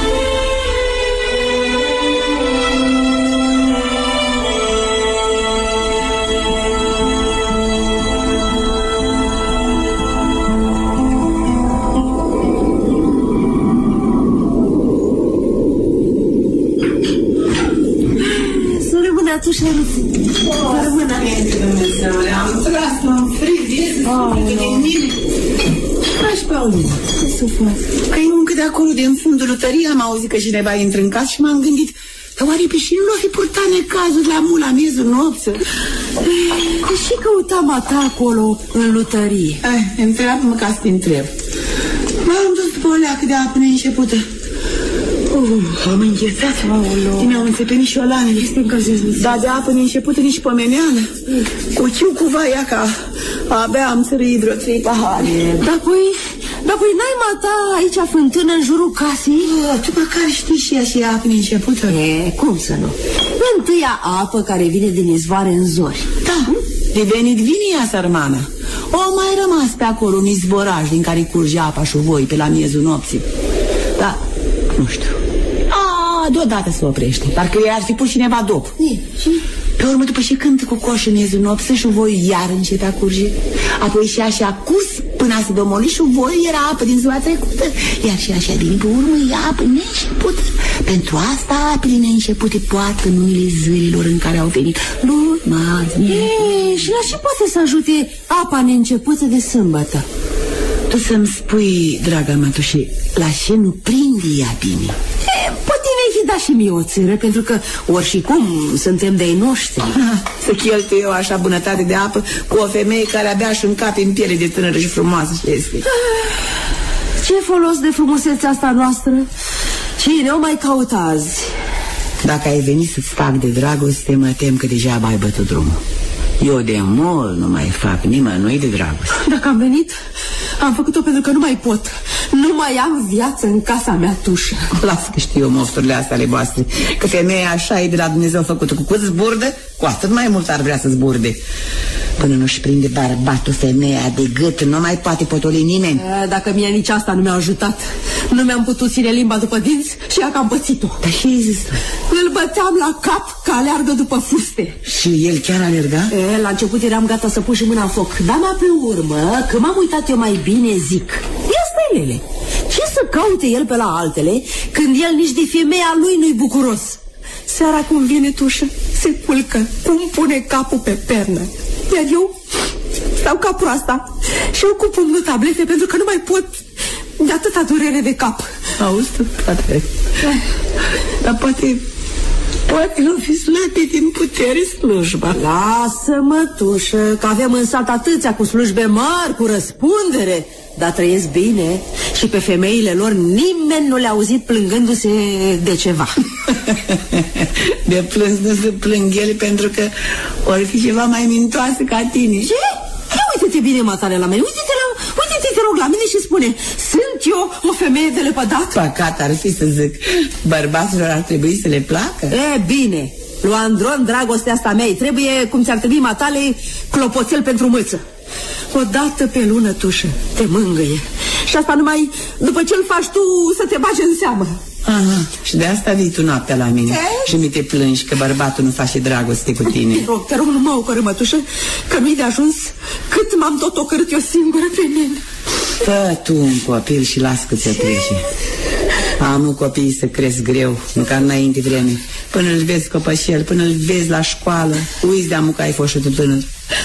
Atușa Ruț. Rămână. Dumnezeule, am tras, m-am frig, iese sufletul din mine. Faci, Paulina, ce suflet? Că eu încă de acolo, din fundul lutăriei, am auzit că cineva intră în casă și m-am gândit: dar oare pe și nu l-o fi purtat necazul la mula miezul nopții? Că și căutam a ta acolo, în lutărie. Eh, întreabă-mă ca să te întreb. M-am dus după o leacă de apă neîncepută. Uh, am înghețat. Mi-au înțepenit și olanele. Este încălzesc. Da, de apă neîncepută nici pomeneală. Cu chiu cu vaiaca. Abia am sărăit vreo trei pahare. Dar păi, dar păi n-ai mata aici fântână în jurul casei? Oh, tu măcar știi și ea și apă neîncepută. E, cum să nu? Întâia apă care vine din izvoare în zori. Da, de venit vine ea, sărmană. O mai rămas pe acolo un izvoraj din care curge apa și voi pe la miezul nopții. Da, nu știu. A, deodată se oprește. Parcă i-ar fi pus cineva dop. E, și? Pe urmă, după ce cântă cu coș în miezul nopții și voi iar începe a curge. Apoi și așa cus până se domoli și voi era apă din ziua trecută. Iar și așa din pe urmă e apă neîncepută. Pentru asta apele neîncepute poartă numele zilelor în care au venit luni, marți, miercuri. Și la ce poate să ajute apa neîncepută de sâmbătă? Tu să-mi spui, draga mătușe, la ce nu prinde ea bine? E, poate ne-ai da și mie o țără, pentru că ori și cum suntem de-ai noștri. Ha, să cheltuie eu așa bunătate de apă cu o femeie care abia și încape în piele de tânără și frumoasă și este. Ce folos de frumusețea asta noastră? Cine o mai caută azi? Dacă ai venit să-ți fac de dragoste, mă tem că deja ai bătut drumul. Eu de mult nu mai fac nimănui de dragoste. Dacă am venit, am făcut-o pentru că nu mai pot. Nu mai am viață în casa mea, Tușă. Lasă că știu eu mofturile astea ale voastre. Că femeia așa e de la Dumnezeu făcută. Cu cât zburdă, cu atât mai mult ar vrea să zburde. Până nu-și prinde bărbatul femeia de gât, nu mai poate potoli nimeni. E, dacă mie nici asta nu mi-a ajutat. Nu mi-am putut ține limba după dinți și ea că am pățit-o. Dar ce ai zis? Îl băteam la cap că aleargă după fuste. Și el chiar alerga? E, la început eram gata să pun și mâna în foc. Dar mai pe urmă, că m-am uitat eu mai bine, zic: ia stai, Lele, ce să caute el pe la altele când el nici de femeia lui nu-i bucuros? Seara cum vine, Tușă, se culcă, cum pune capul pe pernă. Iar eu stau ca proasta și eu cu pumnul tablete pentru că nu mai pot de atâta durere de cap. Auzi tu, poate. Dar poate, poate nu fi slăbit din putere slujba. Lasă-mă, Tușă, că avem în sat atâția cu slujbe mari, cu răspundere. Dar trăiesc bine și pe femeile lor nimeni nu le-a auzit plângându-se de ceva. De plâns nu se plâng ele pentru că ori fi ceva mai mintoasă ca tine. Ce? Ia uite-te bine, matale, la mine. Uite-te, la, uite-te, te rog, la mine și spune: sunt eu o femeie de lepădat? Păcat ar fi să zic. Bărbaților ar trebui să le placă. E, bine, lui Andron, dragostea asta mea, trebuie, cum ți-ar trebui, matale, clopoțel pentru mâță. O dată pe lună, Tușă, te mângâie. Și asta numai după ce îl faci tu să te bagi în seamă. Aha, și de asta vii tu noaptea la mine. E? Și mi te plângi că bărbatul nu face dragoste cu tine. Te rog, te rog, nu mă ocără, mătușă, că nu-i de ajuns cât m-am tot ocărât eu singură pe mine. Fă tu un copil și las că ți-o trece. Am copiii să cresc greu, nu ca înainte vreme. Până îl vezi copășel, până îl vezi la școală. Uiți de-amu că ai fost și tu tânăr.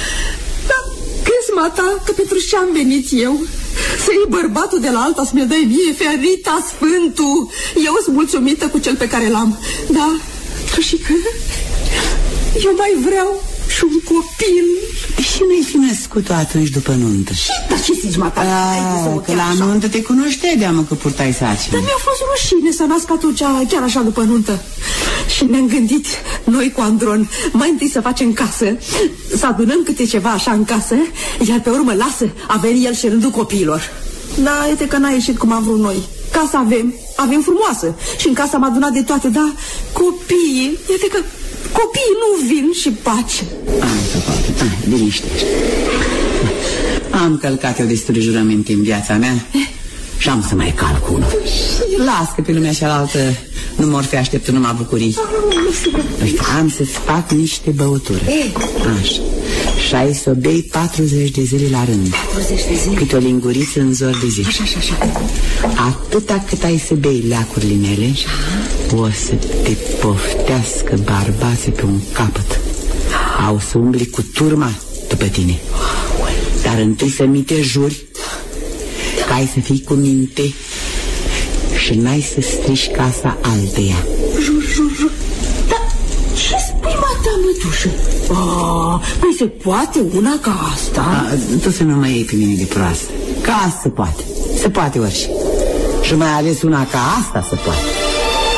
Ta, că pentru ce am venit eu? Să iei bărbatul de la alta să mi-l dai mie, ferita sfântul. Eu sunt mulțumită cu cel pe care l-am. Da, tu și că eu mai vreau și un copil. Și nu-i fi născut-o atunci după nuntă? Și, dar ce zici, mata? A, că la așa. Nuntă te cunoșteai de-amă că purtai sarcină. Dar mi-a fost rușine să nasc atunci, chiar așa după nuntă. Și ne-am gândit noi cu Andron mai întâi să facem casă, să adunăm câte ceva așa în casă, iar pe urmă lasă a venit el și rândul copiilor. Da, uite că n-a ieșit cum am vrut noi. Casa avem, avem frumoasă și în casa am adunat de toate, dar copiii, uite că copiii nu vin și pace. Am să fac, hai, liniștește. Am călcat eu destule jurăminte în viața mea și am să mai calc unul. Las că pe lumea cealaltă nu mor fi așteptă numai bucurii. Uite, am să-ți fac niște băuturi. Așa. Și ai să o bei patruzeci de zile la rând. patruzeci de zile? Câte o linguriță în zor de zi. Așa, așa, așa. Atâta cât ai să bei leacurile mele, o să te poftească bărbații pe un capăt. Au să umbli cu turma după tine. Dar întâi să mi te juri că ai să fii cu minte și n-ai să strici casa alteia. Jur, jur, jur. Dar ce spui, mata, mătușă? Oh, păi se poate una ca asta? A, tu să nu mă iei pe mine de proastă. Ca asta se poate. Se poate orice. Și mai ales una ca asta se poate.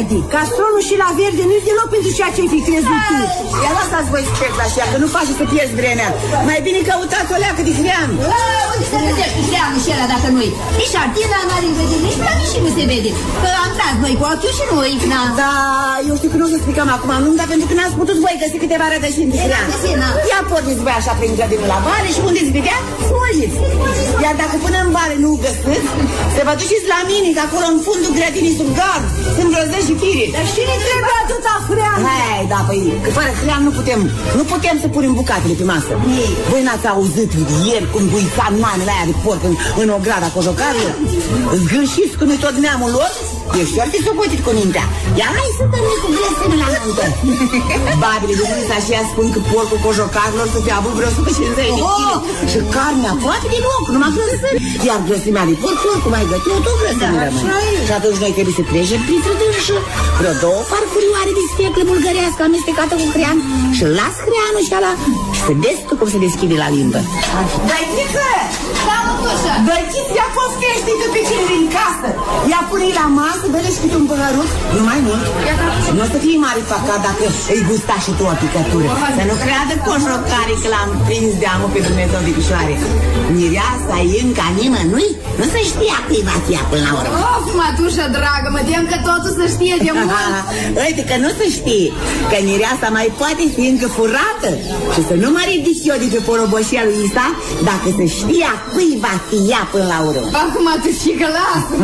Adi, castronul și la verde nu-i deloc pentru ceea ce ai fi crezut tu. Ia lăsați voi specul așa, că nu face să pierzi vremea. Mai bine căutați o leacă de hrean. Unde se găsește hreanul și ăla dacă nu-i? Nici Artina n-are încredere, nici prea nici nu se vede. Că am tras noi cu ochiul și nu-i. Da, eu știu că nu o să splicăm acum, nu, dar pentru că n-ați putut voi găsi câteva rădășini de hrean. Ia porniți voi așa prin grădinul la vale și unde-ți vedea, smulgiți. Iar dacă până în vale nu găsiți, se vă duceți la mine, că acolo în fundul grădinii sub gard sunt vreo zeci și fire. Dar și ne trebuie atâta hrean. Hai, da, păi, că fără hrean nu putem, nu putem să punem bucatele pe masă. Ei. Voi n-ați auzit ieri când buița manele aia de porc în, în ograda cojocarilor? Zgârșiți cu noi tot neamul lor? Ești foarte socotit cu mintea. Ia hai să dăm cu blestemul la nuntă. Babile de vârsta și ea spun că porcul cojocarilor să fie avut vreo o sută cincizeci de kg. Și carnea poate de loc, numai grăsări. Iar grăsimea de porc, oricum ai gătit-o, tot grăsări rămâne. Și atunci noi trebuie să trecem printre dânsă vreo două farfurioare de sfeclă bulgărească amestecată cu hrean și las hreanul și ala și să vezi tu cum se deschide la limbă. Dăițică! Da, mătușă! Dăițiți, ia poftește-te pe cine din casă. Ia pune-i la masă, dă-le și câte un păhăruț, nu mai mult. Nu o să fii mare facat dacă îi gusta și tu o picătură. Să nu creadă coșocare că l-am prins de amul pe Dumnezeu de picioare. Mireasa e încă nimănui, nu se știa că îi va fi până la urmă. Of, mătușă dragă, mă tem că totul să știe de mult. Uite că nu se știe, că mireasa mai poate fi încă furată. Și să nu mă ridic eu de pe poroboșia lui Isa, dacă se știa cui va fi ea până la urmă. Acum mătușică, lasă.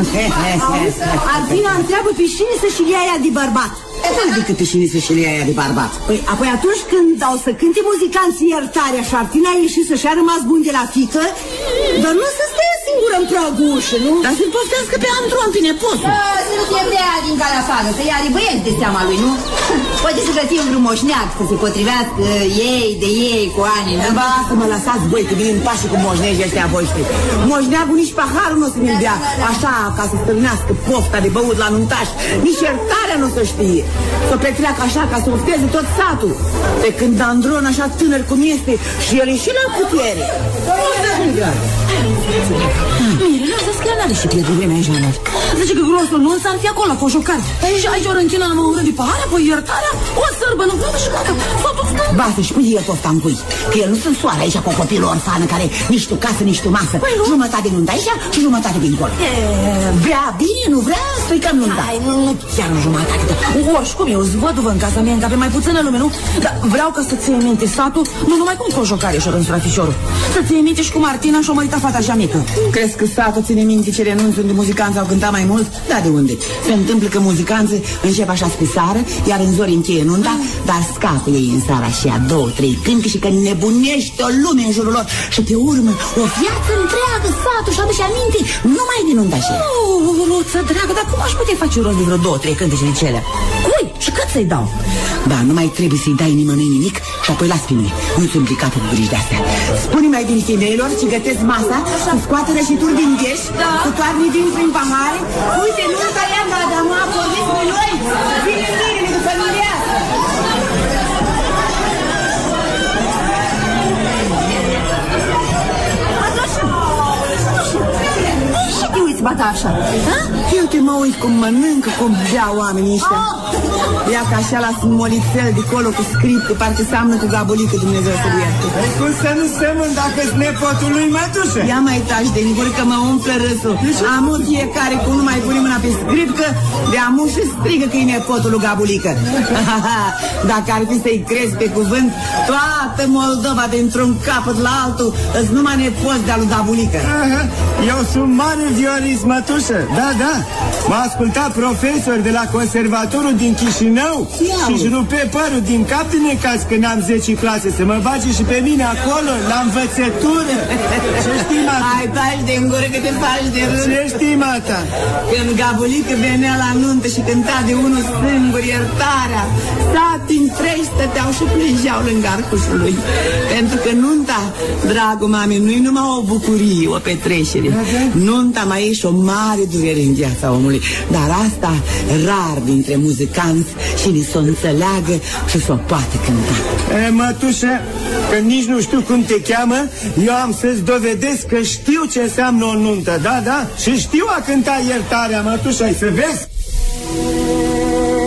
Artina întreabă pe cine să-și ia ea de bărbat. Cum decât pe cine să-și ia ea de bărbat? Păi apoi atunci când au să cânte muzicanții iertarea și Artina a ieșit să și-a rămas bun de la fică, dar nu să stea singură în pragul ușă, nu? Dar să-l poftească pe Andron, pe nepotul. Să nu fie de aia din care afară, să ia băieți de seama lui, nu? Poate să găsim un moșneac să se potrivească ei de ei cu ani, nu? Ba, să mă lăsați voi, că vin în pașii cu moșnești ăștia voștri. Moșneagul nici paharul nu o să ne-l dea, așa ca să stârnească pofta de băut la nuntaș. Nici iertarea nu o să știe. Să petreacă așa ca să ofteze tot satul. Pe când Andron, așa tânăr cum este, și el e și la putere. Mire, lasă-ți că n-are și pierdut vremea aici la noi. Zice că grosul nu s-ar fi acolo, cu o jocare. Aici, aici o rântină la măură de pahare, apoi iertarea, o sărbă, nu vreau și gata. S-o duc stând. Ba, să-și pui el pofta în cui. Că el nu sunt soară aici cu copilul orfană care nici tu casă, nici tu masă. Păi, jumătate nuntă aici și jumătate dincolo. Vrea bine, nu vrea, stricăm nunta. Hai, nu, nu chiar în jumătate. Oricum, eu zvăduvă în casa mea, încă pe mai puțină lume, nu? Dar vreau ca să ții minte satul, nu numai cum cu o jocare și-o rânsura fișorul. Să ții minte și cu Martina și-o mărita fata așa mică. Crezi că satul ține minte ce renunțuri de muzicanți au cântat mai mult? Da, de unde? Se întâmplă că muzicanții încep așa spre seară, iar în zori încheie nunta, dar scapă ei în seara și a două, trei cânti și că nebunește o lume în jurul lor și pe urmă o viață întreagă satul și aduce aminte numai din nunta așa. Oh, Luță, dragă, dar cum aș putea face rost de vreo două, trei cântece din cele? Cui? Și cât să-i dau? Da, nu mai trebuie să-i dai nimănui nimic și apoi las pe noi. Nu sunt implicată cu griji de-astea. Spune mai din femeilor ce gătesc masa, să scoată rășituri din gheș, da. Să toarne din prin pahare. Uite, nunta ea, da, dar nu a pornit pe noi. Vine mirele cu familia. Ce uiți, bata așa? Eu te mă uit cum mănâncă, cum bea oamenii ăștia. Ia ca așa la smolițel de colo cu script, că parcă seamnă cu gabulică, Dumnezeu să-l ierte. Cum să nu semăn dacă-s nepotul lui mătușă? Ia mai taci de gură că mă umplă râsul. Amu fiecare cu nu mai pune mâna pe script, că de amu și strigă că e nepotul lui gabulică. Dacă ar fi să-i crezi pe cuvânt, toată Moldova dintr-un capăt la altul îți numai nepoți de-a lui gabulică. Eu sunt mare violist, mătușă. Da, da. M-a ascultat profesor de la conservatorul din Chișinău și-și rupe părul din cap din necaz când am zece clase. Să mă bage și pe mine acolo, la învățătură. Ce știi, mata? Hai, taci de gură că te faci de râs. Ce știi, mata? Când gabulică venea la nuntă și cânta de unul singur iertarea, satii întregi stăteau și plângeau lângă arcușul lui. Pentru că nunta, dragul mame, nu-i numai o bucurie, o petrecere. Nunta mai e și o mare durere în viața omului. Dar asta rar dintre muzicanți și ni s-o înțeleagă și s-o poate cânta. E, mătușă, că nici nu știu cum te cheamă, eu am să-ți dovedesc că știu ce înseamnă o nuntă, da, da? Și știu a cânta iertarea, mătușă, ai să vezi?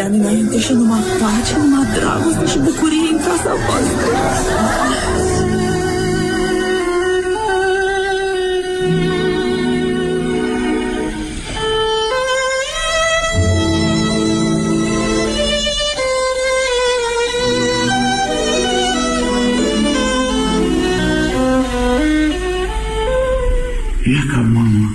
ani înainte și numai pace, numai dragoste și bucurie în casa voastră. E ca mama.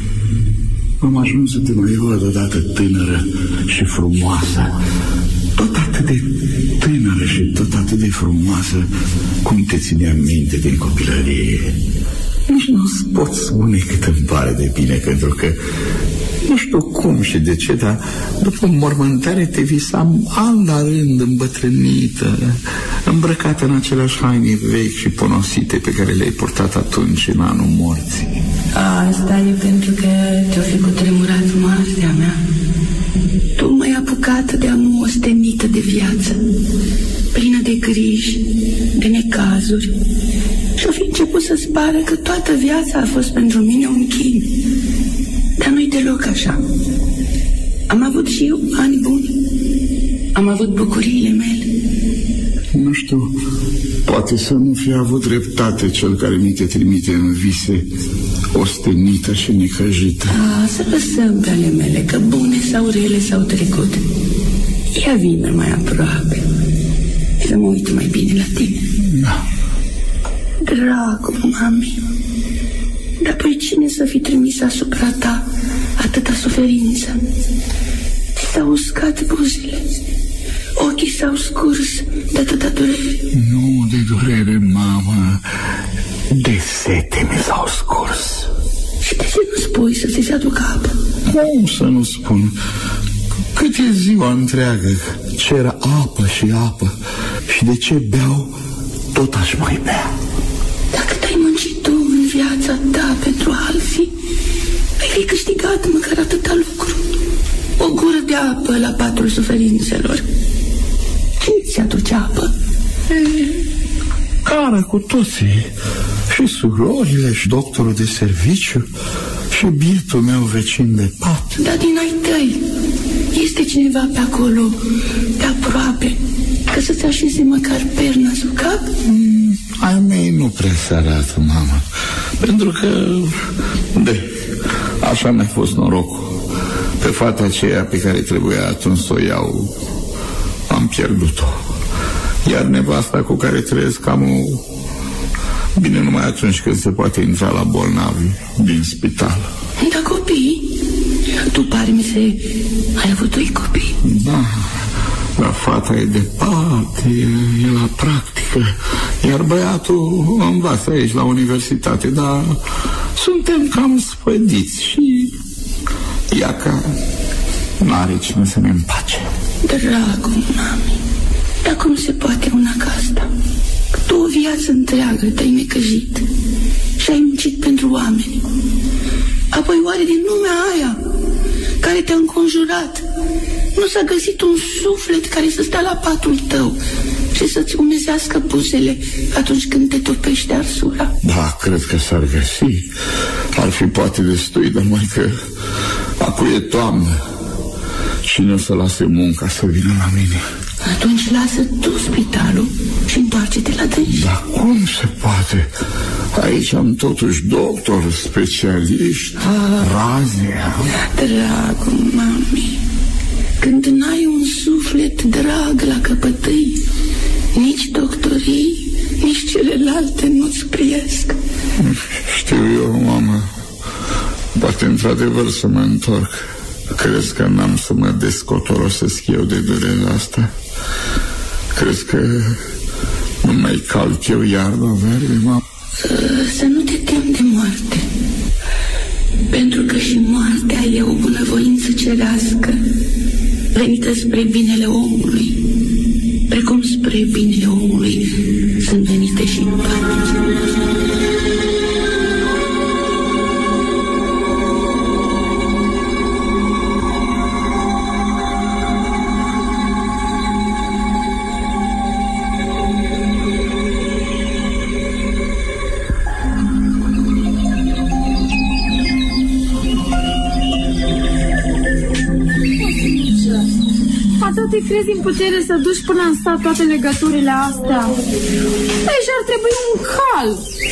Am ajuns să te mai văd odată tânără și frumoasă. Tot atât de tânără și tot atât de frumoasă cum te țineam minte din copilărie. Nici nu-ți pot spune cât îmi pare de bine, pentru că nu știu cum și de ce, dar după mormântare te visam an la rând îmbătrânită, îmbrăcată în aceleași haine vechi și ponosite pe care le-ai purtat atunci în anul morții. Asta e pentru că te-o fi cutremurat moartea mea. Tu m-ai apucat de am ostenită de viață, plină de griji, de necazuri, și-o fi început să-ți pară că toată viața a fost pentru mine un chin. Dar nu-i deloc așa. Am avut și eu ani buni. Am avut bucuriile mele. Nu știu, poate să nu fi avut dreptate cel care mi te trimite în vise, ostenită și necăjită. A, să lăsăm pe ale mele, că bune sau rele s-au trecut. Ia vină mai aproape, să mă uit mai bine la tine. Da. Dragul mami, dar păi cine să fi trimis asupra ta atâta suferință? Ți s-au uscat buzele, ochii s-au scurs de atâta durere. Nu de durere, mamă, de sete mi s-au scurs. Și de ce nu spui să ți se aducă apă? Cum să nu spun? Cât e ziua întreagă, cer apă și apă, și de ce beau, tot aș mai bea. Dacă te-ai muncit tu în viața ta pentru alții, ai fi câștigat măcar atâta lucru. O gură de apă la patul suferințelor. Cine ți aduce apă? Cara cu toții, și surorile, și doctorul de serviciu, și bietul meu vecin de pat. Dar din ai tăi este cineva pe acolo, pe aproape, că să-ți așeze măcar perna sub cap? Mm, ai mei nu prea se arată, mama, pentru că, de, așa mi-a fost norocul. Pe fata aceea pe care trebuia atunci să o iau, am pierdut-o. Iar nevasta cu care trăiesc am o... Bine, numai atunci când se poate intra la bolnavi din spital. Dar copii? Tu pare mi se... ai avut doi copii? Da, dar fata e departe, e, e la practică, iar băiatul învață aici la universitate, dar suntem cam spădiți și iaca n-are cine să ne împace. Dragul mami, dar cum se poate una ca asta? Că tu o viață întreagă te-ai necăjit și ai muncit pentru oameni. Apoi oare din lumea aia care te-a înconjurat nu s-a găsit un suflet care să stea la patul tău și să-ți umezească buzele atunci când te topește arsura? Da, cred că s-ar găsi. Ar fi poate destui, dar mai că acum e toamnă. Cine o să lase munca să vină la mine? Atunci lasă tu spitalul și întoarce-te la dânsi. Dar cum se poate? Aici am totuși doctor, specialiști, ah, raze. Dragul mami, când n-ai un suflet drag la căpătâi, nici doctorii, nici celelalte nu-ți priesc. Știu eu, mamă. Poate într-adevăr să mă întorc. Crezi că n-am să mă descotorosesc eu de durerea asta? Crezi că nu mai calc eu iarba verde, mamă? Să nu te temi de moarte, pentru că și moartea e o bunăvoință cerească venită spre binele omului, precum spre binele omului sunt venite și patile. te crezi în putere să duci până în sat toate legăturile astea? Aici ar trebui un cal.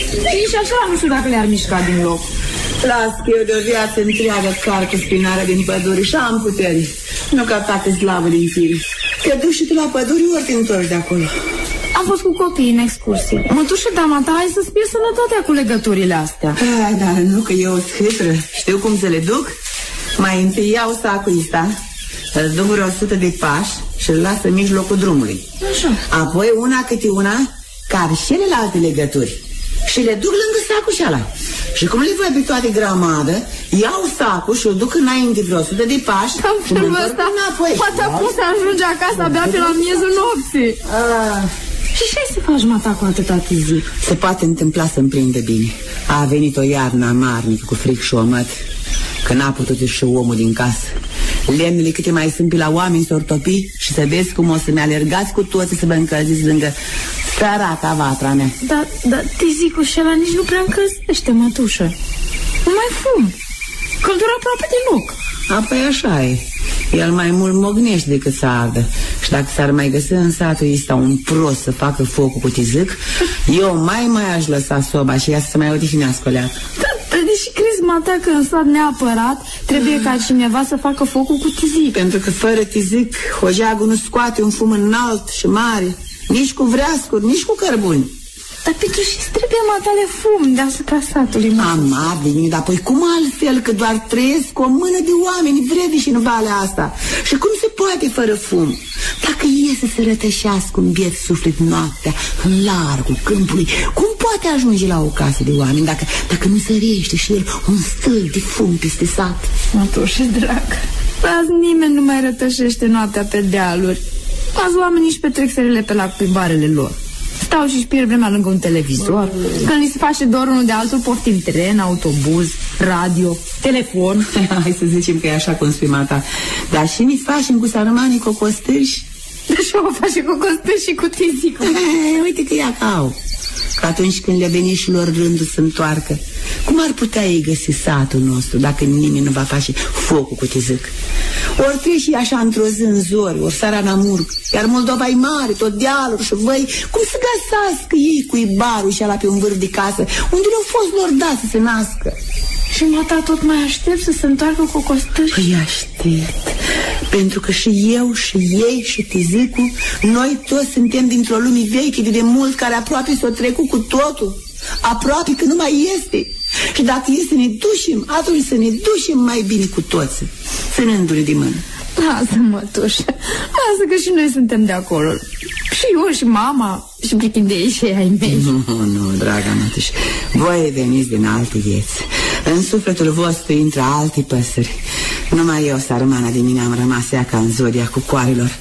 Și așa nu știu dacă le-ar mișca din loc. Las că eu de o viață întreagă car cu spinarea din păduri și am puteri. Nu ca toate slavă din firi. Te duci și tu la păduri, ori te întorci de acolo. Am fost cu copiii în excursie. Mătușă, dama ta, hai să-ți pierzi sănătatea cu legăturile astea. Ai, dar nu, că eu sunt hâtră. Știu cum să le duc. Mai întâi iau sacul ăsta, îl duc vreo o sută de pași și îl las în mijlocul drumului. Așa. Apoi una câte una, car celelalte legături. Și le duc lângă sacul și ala. Și cum le văd pe toate grămadă, iau sacul și o duc înainte vreo o sută de pași. În felul ăsta, poate poți să ajungi acasă abia pe la miezul nopții. Ah. Și ce ai să faci, mata, cu atâta tizic? Se poate întâmpla să-mi prinde bine. A venit o iarnă amarnică cu fric și omăt, că n-a putut ieși omul din casă. Lemnele câte mai sunt pe la oameni s-or topi și să vezi cum o să-mi alergați cu toții să vă încălziți lângă săraca vatra mea. Dar, dar tizicul și ăla nici nu prea încălzește, mătușă. Nu mai fum. Căldură aproape deloc. Apoi așa e. El mai mult mognește decât să ardă. Și dacă s-ar mai găsi în satul ăsta un prost să facă focul cu tizic, eu mai mai aș lăsa soba și ea să se mai odihnească o leacă. Dar deși crezi, mata, că în sat neapărat trebuie ca cineva să facă focul cu tizic? Pentru că fără tizic hojeagul nu scoate un fum înalt și mare, nici cu vreascuri, nici cu cărbuni. Dar pentru ce-ți trebuie, matale, fum deasupra satului? Amabil, dar apoi cum altfel, că doar trăiesc o mână de oameni vrediși în valea asta? Și cum se poate fără fum? Dacă e să se rătășească un biet suflet noaptea în largul câmpului, cum poate ajunge la o casă de oameni dacă, dacă nu sărește și el un stâl de fum peste sat? Mătușă drag, azi nimeni nu mai rătășește noaptea pe dealuri. Azi oamenii își petrec serile pe la cuibarele lor. Stau și-și pierd vremea lângă un televizor. Când li se face dor unul de altul, portim tren, autobuz, radio, telefon. Hai să zicem că e așa cum spui, mata. Dar și mi facem cu sarmanii cocostârși. Dar și o face cu costârși și cu tizicul. Uite că ea ca au. Că atunci când le-a venit și lor rândul să întoarcă, cum ar putea ei găsi satul nostru dacă nimeni nu va face focul cu tizic? Ori treci așa într-o zi în zori, ori sara în amurg, iar Moldova-i mare, tot dealuri și văi, cum să găsească ei cuibarul și ala pe un vârf de casă, unde le-au fost lor dat să se nască? Și mata tot mai aștept să se întoarcă cu costârși? Păi aștept, pentru că și eu, și ei, și tizicul, noi toți suntem dintr-o lume veche de demult, care aproape s-o trecut cu totul. Aproape că nu mai este. Și dacă e să ne ducem, atunci să ne ducem mai bine cu toți, ținându-ne de mână. Lasă, mătușă, lasă că și noi suntem de acolo. Și eu, și mama, și prichindei și ai mei. Nu, nu, draga mătușă, voi veniți din alte vieți. În sufletul vostru intră alte păsări. Numai eu, sarmana de mine, am rămas ea ca în zodia cu coarelor.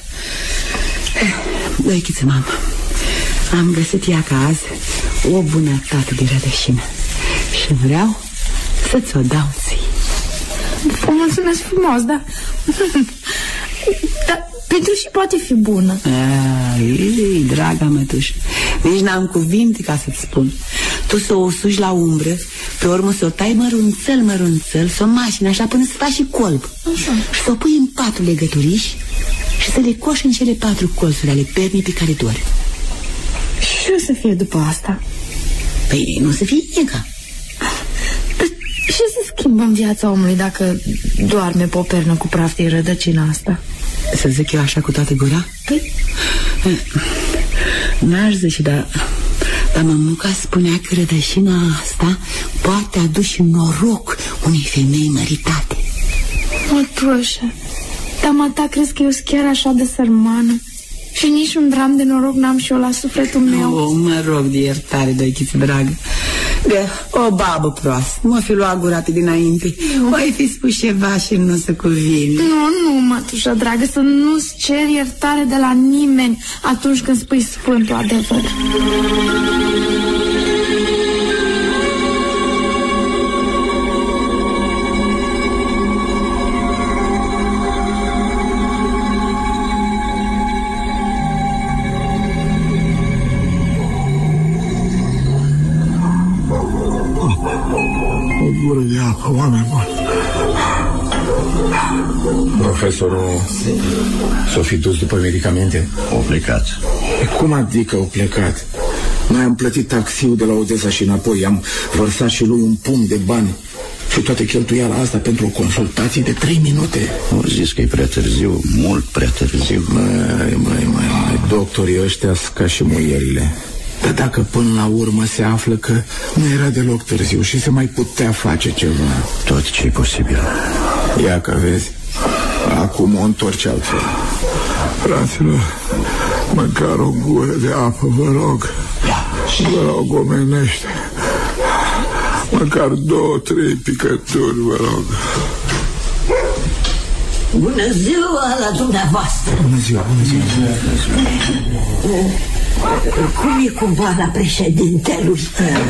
Dă-i mama, am găsit ea ca azi o bunătate de rădășină și vreau să-ți o dau ție. Vă mulțumesc frumos, da? Dar pentru și poate fi bună. Ei, draga mătușă, nici n-am cuvinte ca să-ți spun. Tu să o suși la umbră, pe urmă să o tai mărunțel, mărunțel, să o mașini așa până să faci și colb. Așa. Și să o pui în patru legăturiș și să le coși în cele patru colțuri ale pernii pe care dori. Și ce o să fie după asta? Păi nu să fie ieca. Ce se schimbă în viața omului dacă doarme pe o pernă cu praf din rădăcina asta? Să zic eu așa cu toată gura? Păi? N-aș zice, dar, dar mămuca spunea că rădășina asta poate aduce noroc unei femei măritate. Mătușă, dar mata, crezi că eu sunt chiar așa de sărmană? Și nici un dram de noroc n-am și eu la sufletul meu. Oh, mă rog de iertare, dăichiță dragă. De o babă proastă, mă fi luat gura pe dinainte. O ai fi spus ceva și nu se cuvine. Nu, nu, mătușă dragă, să nu-ți ceri iertare de la nimeni atunci când spui sfântul adevăr. Gură de apă, oameni buni. Profesorul s-o fi dus după medicamente? O plecat. E cum adică o plecat? Noi am plătit taxiul de la Odessa și înapoi, am vărsat și lui un pumn de bani. Și toate cheltuiala asta pentru o consultație de trei minute. Au zis că e prea târziu, mult prea târziu. Măi, măi, măi, măi, doctorii ăștia ca și muierile. Dar dacă până la urmă se află că nu era deloc târziu și se mai putea face ceva. Tot ce e posibil. Ia că vezi, acum o întorci altfel. Fraților, măcar o gură de apă, vă rog. Vă rog, omenește. Măcar două, trei picături, vă rog. Bună ziua la dumneavoastră. Bună ziua, bună ziua. Cum e cu boala președintelui?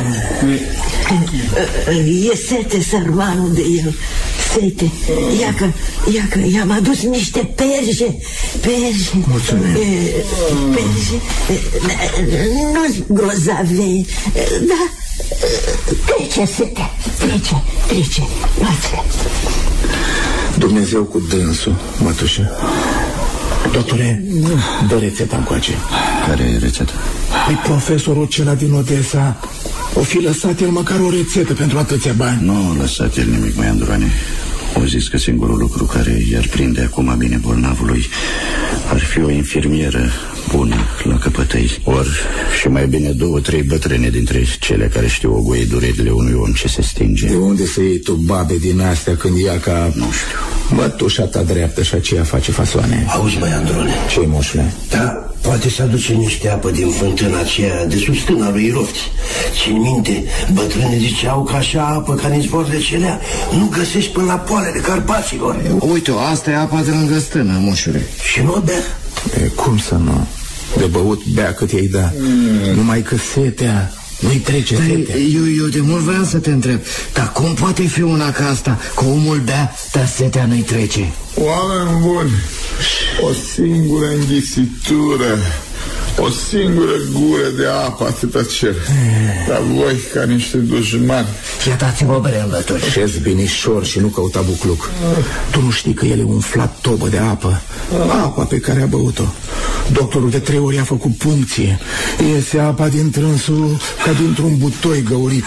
E sete sărmanul de el. Sete. Ia că, ia că i-am adus niște perje. Perje. Mulțumim. Perje. Nu-s grozave. Da. Trece setea. Trece, trece. Luați-le. Dumnezeu cu dânsul, mătușă. Doctore, dă rețeta încoace. Care e rețeta? Păi profesorul acela din Odessa o fi lăsat el măcar o rețetă pentru atâția bani. Nu a lăsat el nimic, mai Androane. Au zis că singurul lucru care i-ar prinde acum bine bolnavului ar fi o infirmieră bună la căpătăi. Ori și mai bine două, trei bătrâne dintre cele care știu ogoi durerile unui om ce se stinge. De unde să iei tu babe din astea când ea ca... Nu știu. Mătușa ta dreaptă și aceea face fasoane. Auzi, mai Androne. Ce-i, moșule? Da, poate să aduce niște apă din fântâna aceea de sus stâna lui Irofti. Țin minte, bătrâne ziceau că așa apă ca în izvor de celea nu găsești până la poalele Carpaților. Uite-o, asta e apa de lângă stână, moșule. Și nu o bea? E, cum să nu? De băut bea cât ei da. mm. Numai că setea nu-i trece setea. Eu, eu de mult vreau să te întreb, dar cum poate fi una ca asta, că omul bea, dar setea nu-i trece? Oameni buni, o singură înghițitură, o singură gură de apă, atâta cer. Dar voi, ca niște dușmani, ia dați-mă bere în lături. Șezi binișor și nu căuta bucluc. Tu nu știi că el e umflat tobă de apă, apa pe care a băut-o. Doctorul de trei ori a făcut puncție. Iese apa din trânsul ca dintr-un butoi găurit.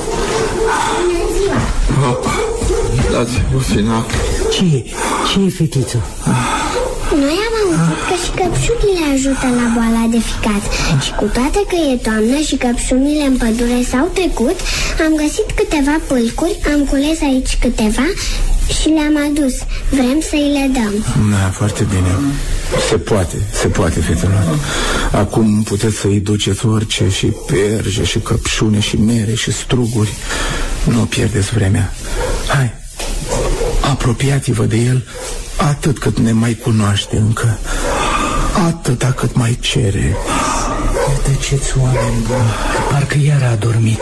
Apa, dați-vă final. Ce? Ce-i, fetiță? Noi am auzit că și căpșunile ajută la boala de ficat. Și cu toate că e toamnă și căpșunile în pădure s-au trecut, am găsit câteva pâlcuri, am cules aici câteva și le-am adus. Vrem să-i le dăm. Da, foarte bine. Se poate, se poate, fetelor. Acum puteți să-i duceți orice, și perje, și căpșune, și mere, și struguri. Nu pierdeți vremea. Hai, apropiați-vă de el atât cât ne mai cunoaște încă, atâta cât mai cere. Tăceți, oameni buni, parcă iar a adormit.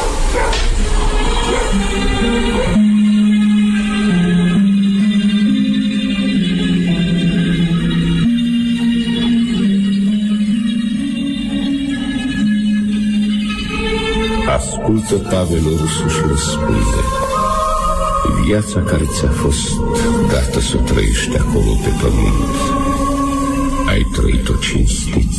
ascultă, Pavel Rusu, și răspunde. Viața care ți-a fost dată să trăiești acolo pe pământ, ai trăit-o cinstit?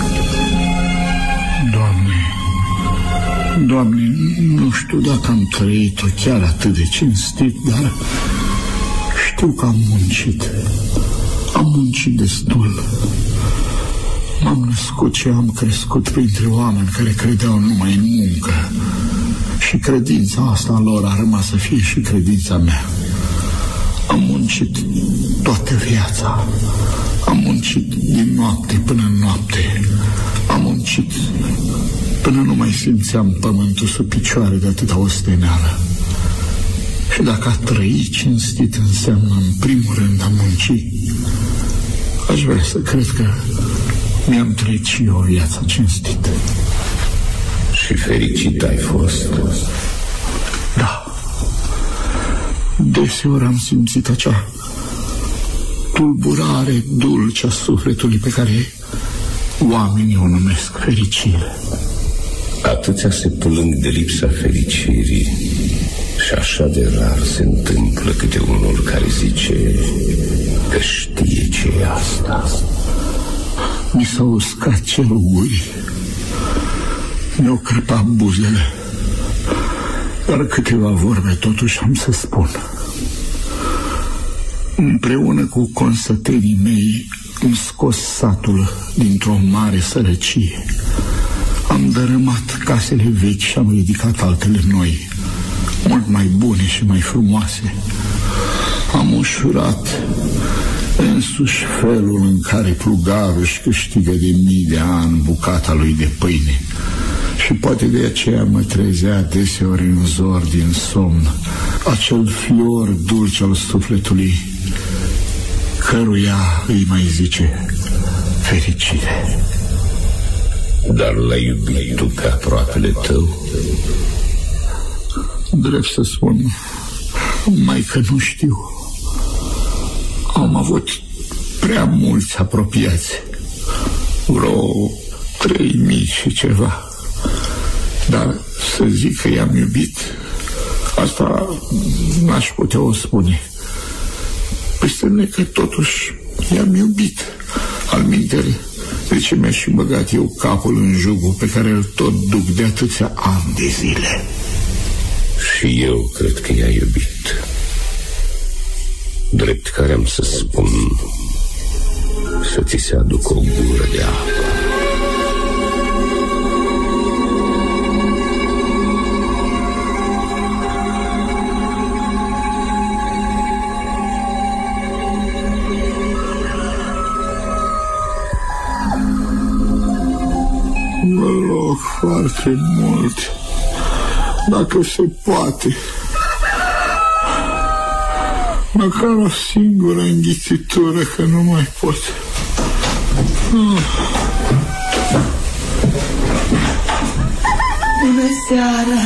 Doamne, Doamne, nu știu dacă am trăit-o chiar atât de cinstit, dar știu că am muncit. Am muncit destul. M-am născut și am crescut printre oameni care credeau numai în muncă. Și credința asta în lor a rămas să fie și credința mea. Am muncit toată viața. Am muncit din noapte până în noapte. Am muncit până nu mai simțeam pământul sub picioare de atâta osteneală. Și dacă a trăi cinstit înseamnă în primul rând a munci, aș vrea să cred că mi-am trăit și eu o viață cinstită. Și fericit ai fost? Da. Deseori am simțit acea tulburare dulce a sufletului pe care oamenii o numesc fericire. Atâția se plâng de lipsa fericirii Și așa de rar se întâmplă câte unul care zice că știe ce e asta. Mi s-a uscat cerul gurii, mi-au crăpat buzele, dar câteva vorbe totuși am să spun. Împreună cu consătenii mei am scos satul dintr-o mare sărăcie. Am dărâmat casele vechi și am ridicat altele noi, mult mai bune și mai frumoase. Am ușurat însuși felul în care plugarul își câștigă de mii de ani bucata lui de pâine. Și poate de aceea mă trezea deseori în zor din somn acel fior dulce al sufletului, căruia îi mai zice fericire. Dar l-ai iubit tu pe aproapele tău? Drept să spun, mai că nu știu. Am avut prea mulți apropiați, vreo trei mii și ceva. Dar să zic că i-am iubit, asta n-aș putea o spune. Păi că totuși i-am iubit. Alminteri, de ce mi-aș fi băgat eu capul în jugul pe care îl tot duc de atâția ani de zile? Și eu cred că i-a iubit. Drept care am să spun să ți se aducă o gură de apă. Mă rog foarte mult, dacă se poate, măcar o singură înghițitură, că nu mai pot. Bună seara!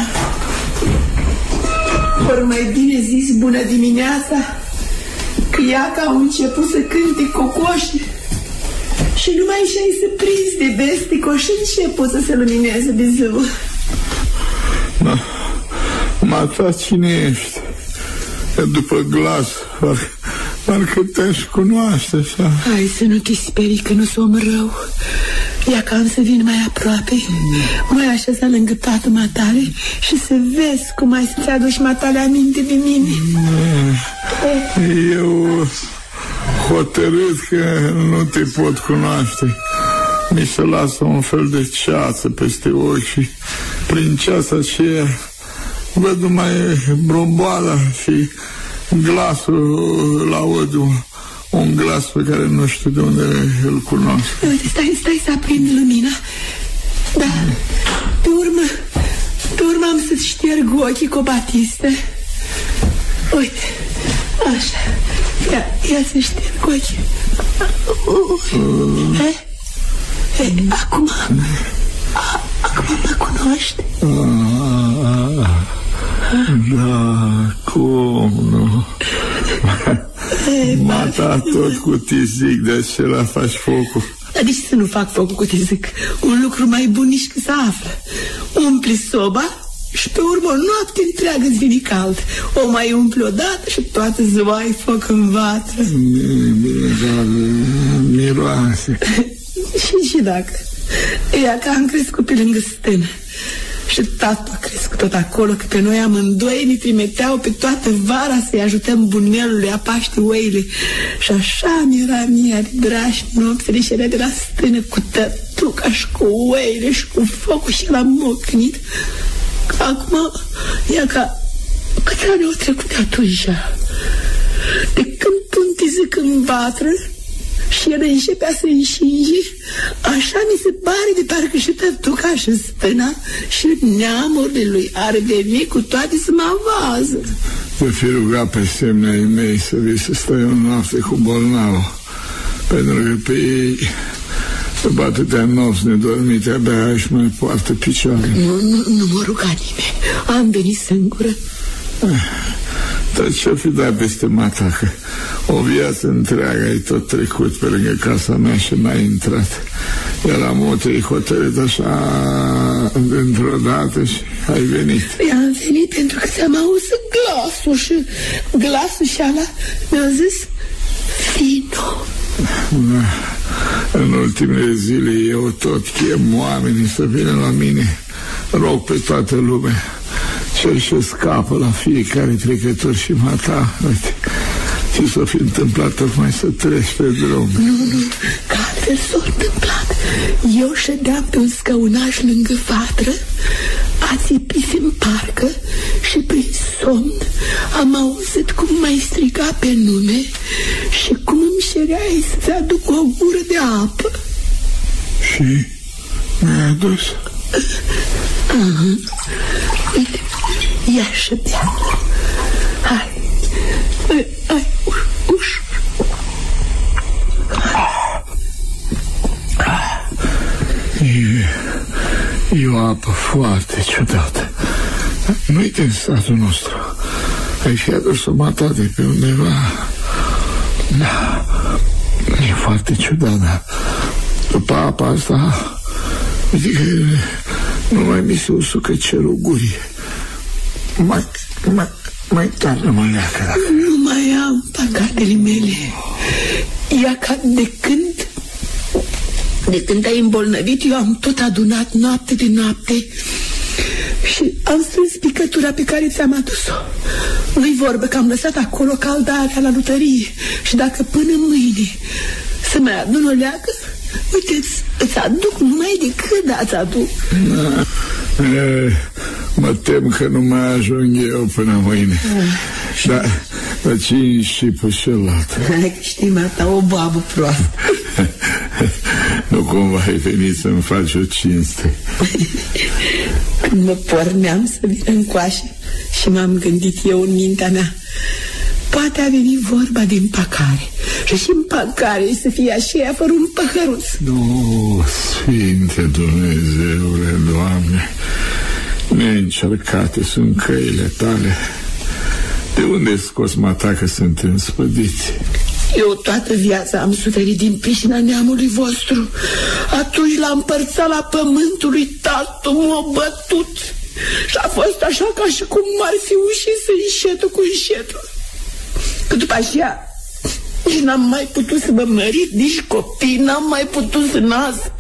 Ori mai bine zis bună dimineața, că ia că au început să cânte cocoșii și numai și-ai să prins de bestico și început să se lumineze de ziua. Da, mata, cine ești? După glas, parcă te-aș cunoaște așa. Hai să nu te sperii că nu s-om rău. Ia că am să vin mai aproape, mai așeza lângă tatăl matale și să vezi cum ai să-ți aduci matale aminte de mine. Eu hotărât că nu te pot cunoaște. Mi se lasă un fel de ceață peste ochi și prin ceața aceea văd numai bromboala și glasul, îl aud, un, un glas pe care nu știu de unde îl cunosc. Uite, stai, stai să aprind lumina. Da, pe urmă, pe urmă am să-ți șterg ochii cu o batistă. Uite, așa. Ia, ia să șterg ochii. Uh. He? He, acum, a, acum mă cunoști? Ah, da, cum nu? Mata tot cu tizic, de acela faci focul. Dar de ce să nu fac focul cu tizic? Un lucru mai bun nici că se află. Umpli soba și pe urmă o noapte întreagă îți vine cald. O mai umpli odată și toată ziua ai foc în vatră. Bine, dar miroase. Și și dacă ea că am crescut pe lângă stână și tatăl a crescut tot acolo, că pe noi amândoi ne trimiteau pe toată vara să-i ajutăm bunelului a paște oile. Și așa mi-era mie de dragi nopțile și era de la stână cu tătuca și cu oile și cu focul și l-am mocnit. Acum, ia ca câți ani au trecut de atunci? De când pun tizic în vatră și el începea să înșinge, așa mi se pare de parcă și tătuca și stâna și neamurile lui ar veni cu toate să mă avază. Te fi rugat pe semne ai mei să vii să stai o noapte cu bolnavul, pentru că pe ei, după atâtea nopți nedormite, abia își mai poartă picioare. Nu, nu, nu mă ruga nimeni, am venit singură. Dar ce-o fi dat peste mata, că o viață întreagă ai tot trecut pe lângă casa mea și n-ai intrat. Iar la motă e hotărât așa dintr-o dată și ai venit. Păi am venit pentru că ți-am auzit glasul și glasul și ala mi-a zis vino. În ultimele zile eu tot chem oamenii să vină la mine. Rog pe toată lumea. Cel ce scapă la fiecare trecător și mata. Uite, ți s-o fi întâmplat tocmai să treci pe drum. Nu, nu, că altfel s-a întâmplat. Eu ședeam pe un scăunaș lângă vatră, a țipit în parcă și prin somn am auzit cum mai striga pe nume și cum îmi cereai să-ți aduc o gură de apă. Și mi-ai adus? Uh-huh. Uite, ia ședea. Hai, hai, hai, ușor. E, e o apă foarte ciudată. Nu-i din satul nostru. Ai fi adus-o mata de pe undeva. Da, e foarte ciudat, dar după apa asta, adică nu mai mi se usucă cerul gurii. Mai, mai, mai tare mă leacă. Dacă... Nu mai am păcatele mele. Ia ca de când De când ai îmbolnăvit, eu am tot adunat noapte de noapte și am strâns picătura pe care ți-am adus-o. Nu-i vorbă că am lăsat acolo caldarea la lutărie și dacă până mâine să mai adun o leacă, uite, îți, îți aduc numai decât da-ți aduc. Da. E, mă tem că nu mai ajung eu până mâine. Da, dar cine și pe celălalt? Hai că știi, mata, o babă proastă. Nu cumva ai venit să-mi faci o cinste? Când mă porneam să vin încoace și m-am gândit eu în mintea mea, poate a venit vorba de împăcare și și împăcare să fie așa fără un păhăruț. Nu, Sfinte Dumnezeule, Doamne, neîncercate sunt căile tale. De unde scos mata că sunt înspădiți? Eu toată viața am suferit din pricina neamului vostru. Atunci l-am împărțat la pământul lui tatăl, m-a bătut și a fost așa ca și cum m-ar fi ușit să înșetul cu înșetul. Că după aceea nici n-am mai putut să mă mărit, nici copii n-am mai putut să nasc.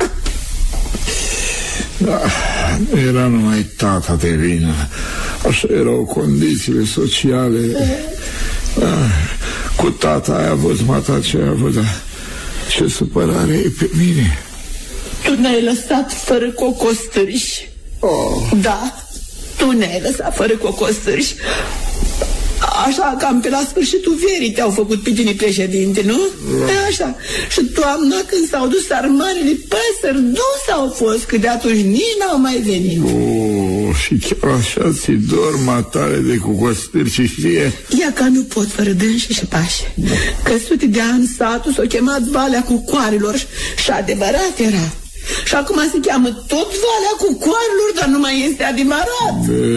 Da, era numai tata de vină. Așa erau condițiile sociale. Da, cu tata ai avut mata ce ai avut, dar ce supărare e pe mine. Tu ne-ai lăsat fără cocostârși. Oh. Da, tu ne-ai lăsat fără cocostârși. Așa, cam pe la sfârșitul verii te-au făcut pe tine președinte, nu? Da. E așa. Și toamna, când s-au dus sarmanele, păsări dus au fost, că de atunci nici n-au mai venit. Oh, și chiar așa ți dor matale de cocostârci și știe? Ia ca nu pot fără dânsi și pași. Da. Că sute de ani satul s-o chemat Valea Cucoarilor și adevărat era. Și acum se cheamă tot Valea Cucoarilor, dar nu mai este adevărat.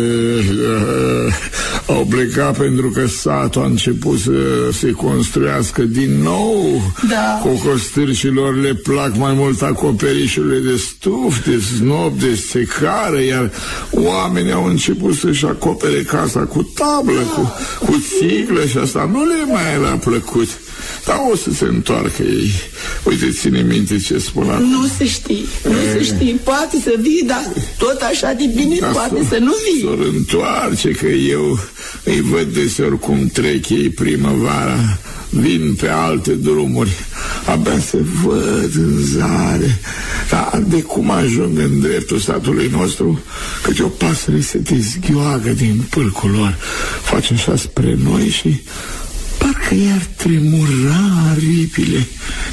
Au plecat pentru că satul a început să se construiască din nou. Da. Cocostârcilor le plac mai mult acoperișurile de stuf, de snop, de secară, iar oamenii au început să-și acopere casa cu tablă, da. cu, cu țiglă și asta nu le mai era plăcut. Dar o să se întoarcă ei. Uite, ține minte ce spun acum. Nu se știe, nu e... se știe. Poate să vii, dar tot așa de bine, da, poate să nu vii. S-or întoarce, că eu îi văd deseori cum trec ei primăvara. Vin pe alte drumuri. Abia se văd în zare. Dar de cum ajung în dreptul statului nostru, câte o pasăre se dezghioagă din pâlcul lor, face așa spre noi și parcă i-ar tremura aripile.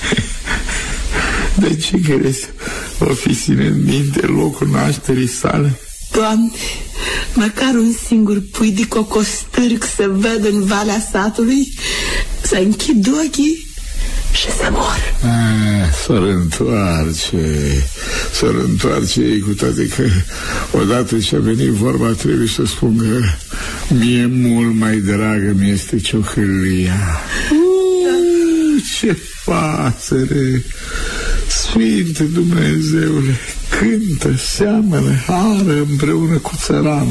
De ce crezi? O fi ține în minte locul nașterii sale? Doamne, măcar un singur pui de cocostârc să văd în valea satului, să închid ochii și să mor. S-ar întoarce, s-ar întoarce ei, cu toate că odată ce a venit vorba trebuie să spun că mie mult mai dragă mi este ciocârlia. Uuu, ce pasăre! Sfinte Dumnezeule, cântă, seamănă, hară împreună cu țăranul.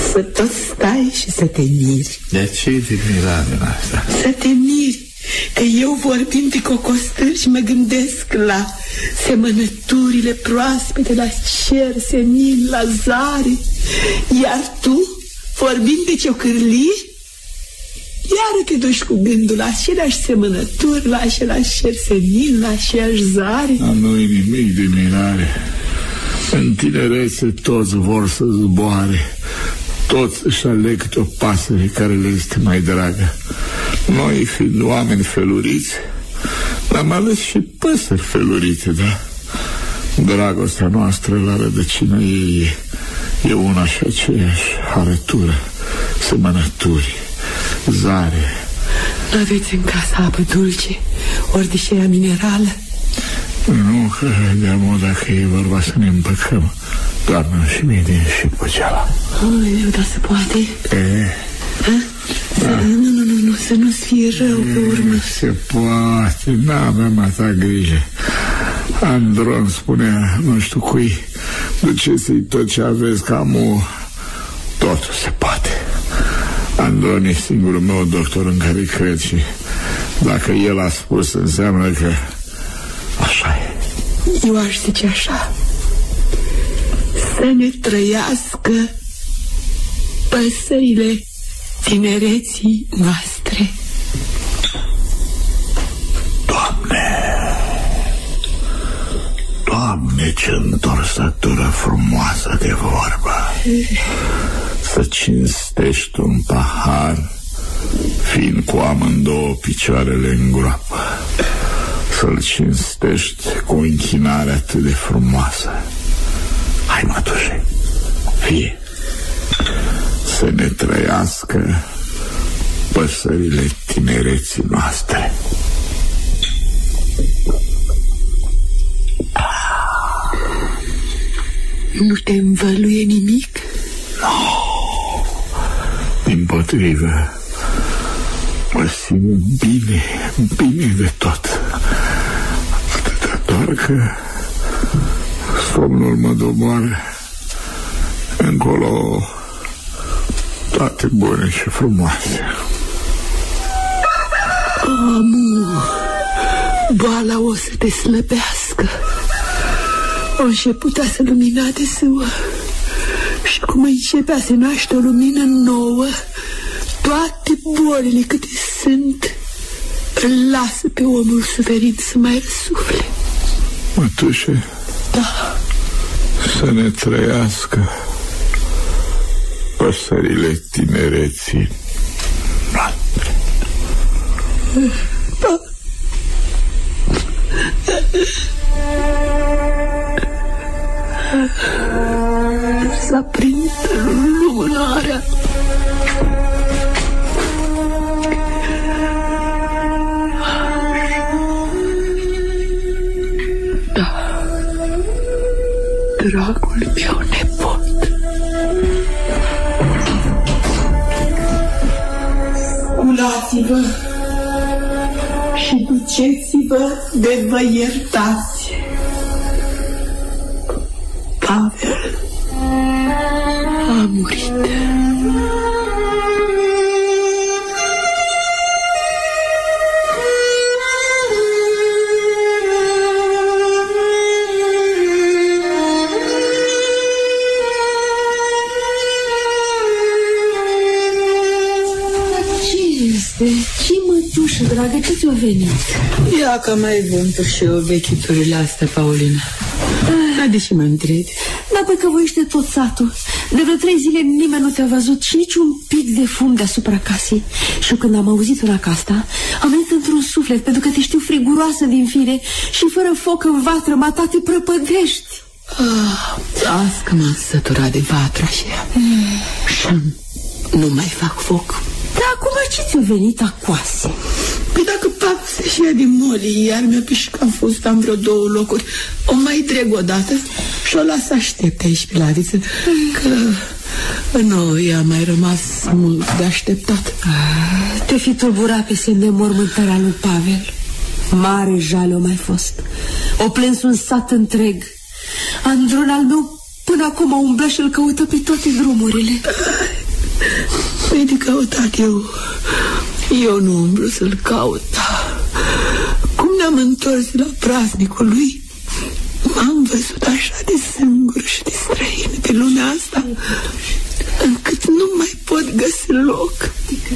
Să tot stai și să te miri. De ce te mira din asta? Să te miri că eu vorbind de cocostări și mă gândesc la semănăturile proaspete, la cer, senin, la zare. Iar tu, vorbind de ciocârlii, iară te duci cu gândul la aceleași semănături, la același cer senin, la aceleași zare. Dar nu-i nimic de mirare. În tinerețe toți vor să zboare, toți își aleg o pasăre care le este mai dragă. Noi, fiind oameni feluriți, am ales și păsări felurite, da? Dragostea noastră la rădăcină ei e una și aceeași, arătură, semănături, zare. Aveți în casă apă dulce, ori de șeia minerală? Nu, că de-amul dacă e vorba să ne împăcăm, doamnă și mie din și păceala. Aoleu, dar se poate? E? Da. Nu, nu, nu, nu, să nu-ți fie rău pe urmă. Se poate, n-aveam atâta grijă. Andron spunea, nu știu cui, duceți-i tot ce aveți, cam o... Totul se poate. Andron e singurul meu doctor în care cred și dacă el a spus, înseamnă că așa e. Eu aș zice așa: să ne trăiască păsările tinereții noastre. Doamne, Doamne, ce întorsătură frumoasă de vorbă. Să cinstești un pahar fiind cu amândouă picioarele în groapă, să-l cinstești cu o închinare atât de frumoasă. Hai, mătușe, fie. Să ne trăiască păsările tinereții noastre. Nu te învăluie nimic? No. Dimpotrivă, mă simt bine, bine de tot. Atâta doar că somnul mă doboară. Încolo toate bune și frumoase. Amu, boala o să te slăbească. O începuta să lumina de ziua și cum începea să naște o lumină nouă, toate bolile câte sunt îl lasă pe omul suferit să mai răsufle. Mătușe, da, să ne trăiască păsările tinereții noastre. Da. S-a prins lumânarea. Da, dragul meu nepot. Sculați-vă și duceți-vă de vă iertați. Pavel a murit. Ce mătușă, dragă, ce ți-o venit? Ia că mai vântul și eu vechiturile astea, Paulina. Da, deși mă întrebi. Da, păi că voiește tot satul. De vreo trei zile nimeni nu te-a văzut și nici un pic de fum deasupra casei. Și eu când am auzit una ca asta, am venit într-un suflet, pentru că te știu friguroasă din fire și fără foc în vatră, mata te prăpădești. Ah, las că m-am săturat de vatră așa. Mm. Și nu mai fac foc. Dar acum ce ți-o venit acoase? Păi dacă papul se ia din moli, iar mi-a pișcat am fost am vreo două locuri, o mai treg odată și o las aștept aici pe laviță, mm. că nu i-a mai rămas mult de așteptat. Ah, te fi tulburat pe semn de mormântarea lui Pavel. Mare jale o mai fost. O plâns un sat întreg. Andron al meu până acum umblă și îl căută pe toate drumurile. Păi de căutat eu, eu nu umblu să-l caut. Cum ne-am întors la praznicul lui, m-am văzut așa de singur și de străin pe lumea asta, încât nu mai pot găsi loc.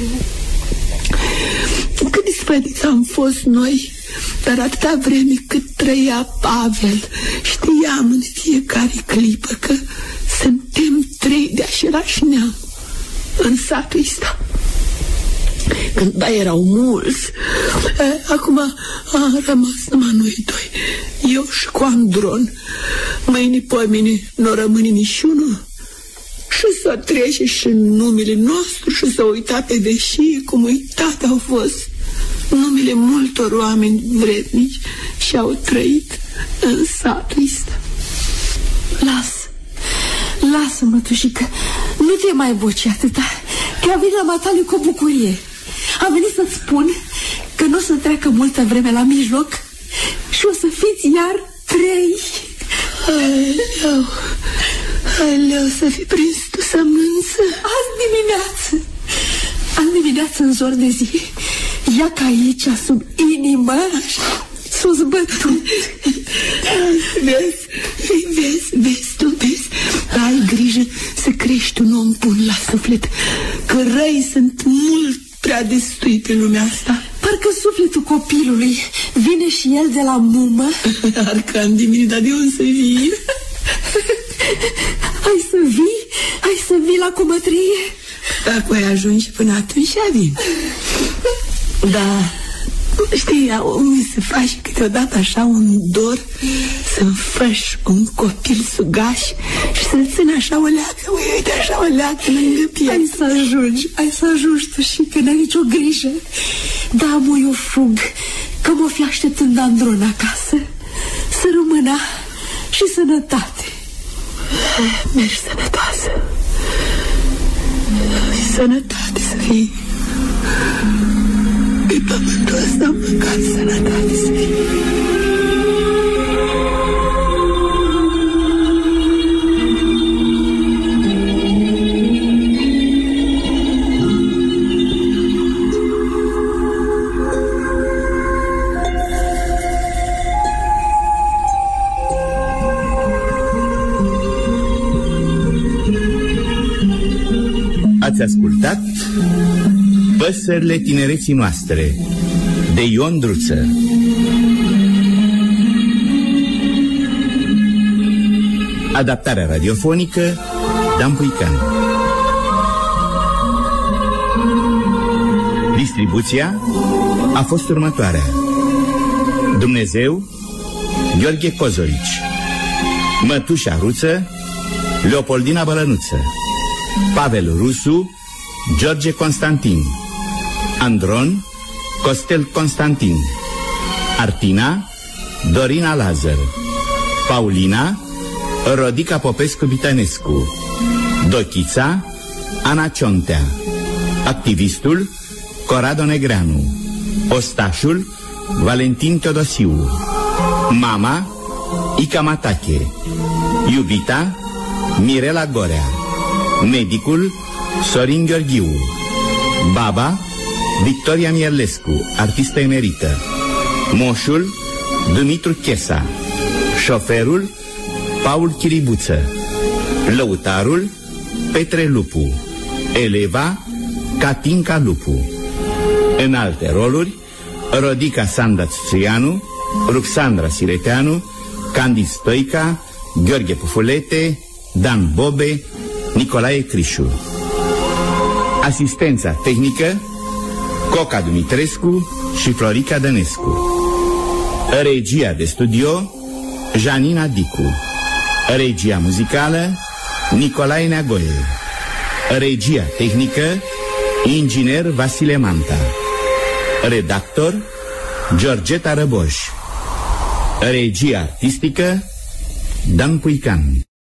Cât de sfădiți am fost noi, dar atâta vreme cât trăia Pavel, știam în fiecare clipă că suntem trei de același neam în satul ăsta. Cândva erau mulți, acum a rămas numai noi doi, eu și cu Andron. Mâine pomine nu rămâne niciunul și s-a trece și numele nostru și s-a uitat pe veșie cum uitate au fost numele multor oameni vrednici și au trăit în satul ăsta. Lasă, lasă, mătușică, nu te mai boci atâta, că am venit la matale cu bucurie. Am venit să-ți spun că nu o să treacă multă vreme la mijloc și o să fiți iar trei. Aleu, aleu, să fi prins tu sămânță. Azi dimineață, azi dimineață în zor de zi, ia ca aici sub inimă sus bătut. Vezi, vezi, vezi, tu vezi, ai grijă să crești un om bun la suflet, că răi sunt mult prea destui pe lumea asta. Parcă sufletul copilului vine și el de la mumă. Arcan dimini, dar de unde să vii? Hai să vii, hai să vii la cumătrie. Dacă ai ajunge până atunci, vin. Da, știi, mi se face câteodată așa un dor să-mi faci un copil sugaș și să-l țin așa o leacă, uite, așa o leacă lângă piept. Hai să ajungi, hai să ajungi tu și că n-ai nicio grijă. Da, mă, eu fug, că mă fi așteptând Andron acasă. Să rămână și sănătate. Mergi sănătoasă. Sănătate să fii. Pe pământul ăsta măcar sănătate să fii. Ați ascultat Păsările tinereții noastre de Ion Druță. Adaptarea radiofonică Dan Puican. Distribuția a fost următoarea: Dumnezeu Gheorghe Cozorici, Mătușa Ruță Leopoldina Bălănuță, Pavel Rusu George Constantin, Andron Costel Constantin, Artina Dorina Lazar, Paulina Rodica Popescu Bitănescu, Dochița Ana Ciontea, activistul Corado Negreanu, ostașul Valentin Teodosiu, mama Ica Matache, iubita Mirela Gorea, medicul Sorin Gheorghiu, baba Victoria Mierlescu, artistă emerită, moșul Dumitru Chesa, șoferul Paul Chiribuță, lăutarul Petre Lupu, eleva Catinca Lupu. În alte roluri: Rodica Sanda Țuianu, Ruxandra Sireteanu, Candid Stoica, Gheorghe Pufulete, Dan Bobe, Nicolae Crișu. Asistența tehnică Coca Dumitrescu și Florica Dănescu. Regia de studio Janina Dicu. Regia muzicală Nicolae Neagoe. Regia tehnică inginer Vasile Manta. Redactor Georgeta Răboș. Regia artistică Dan Puican.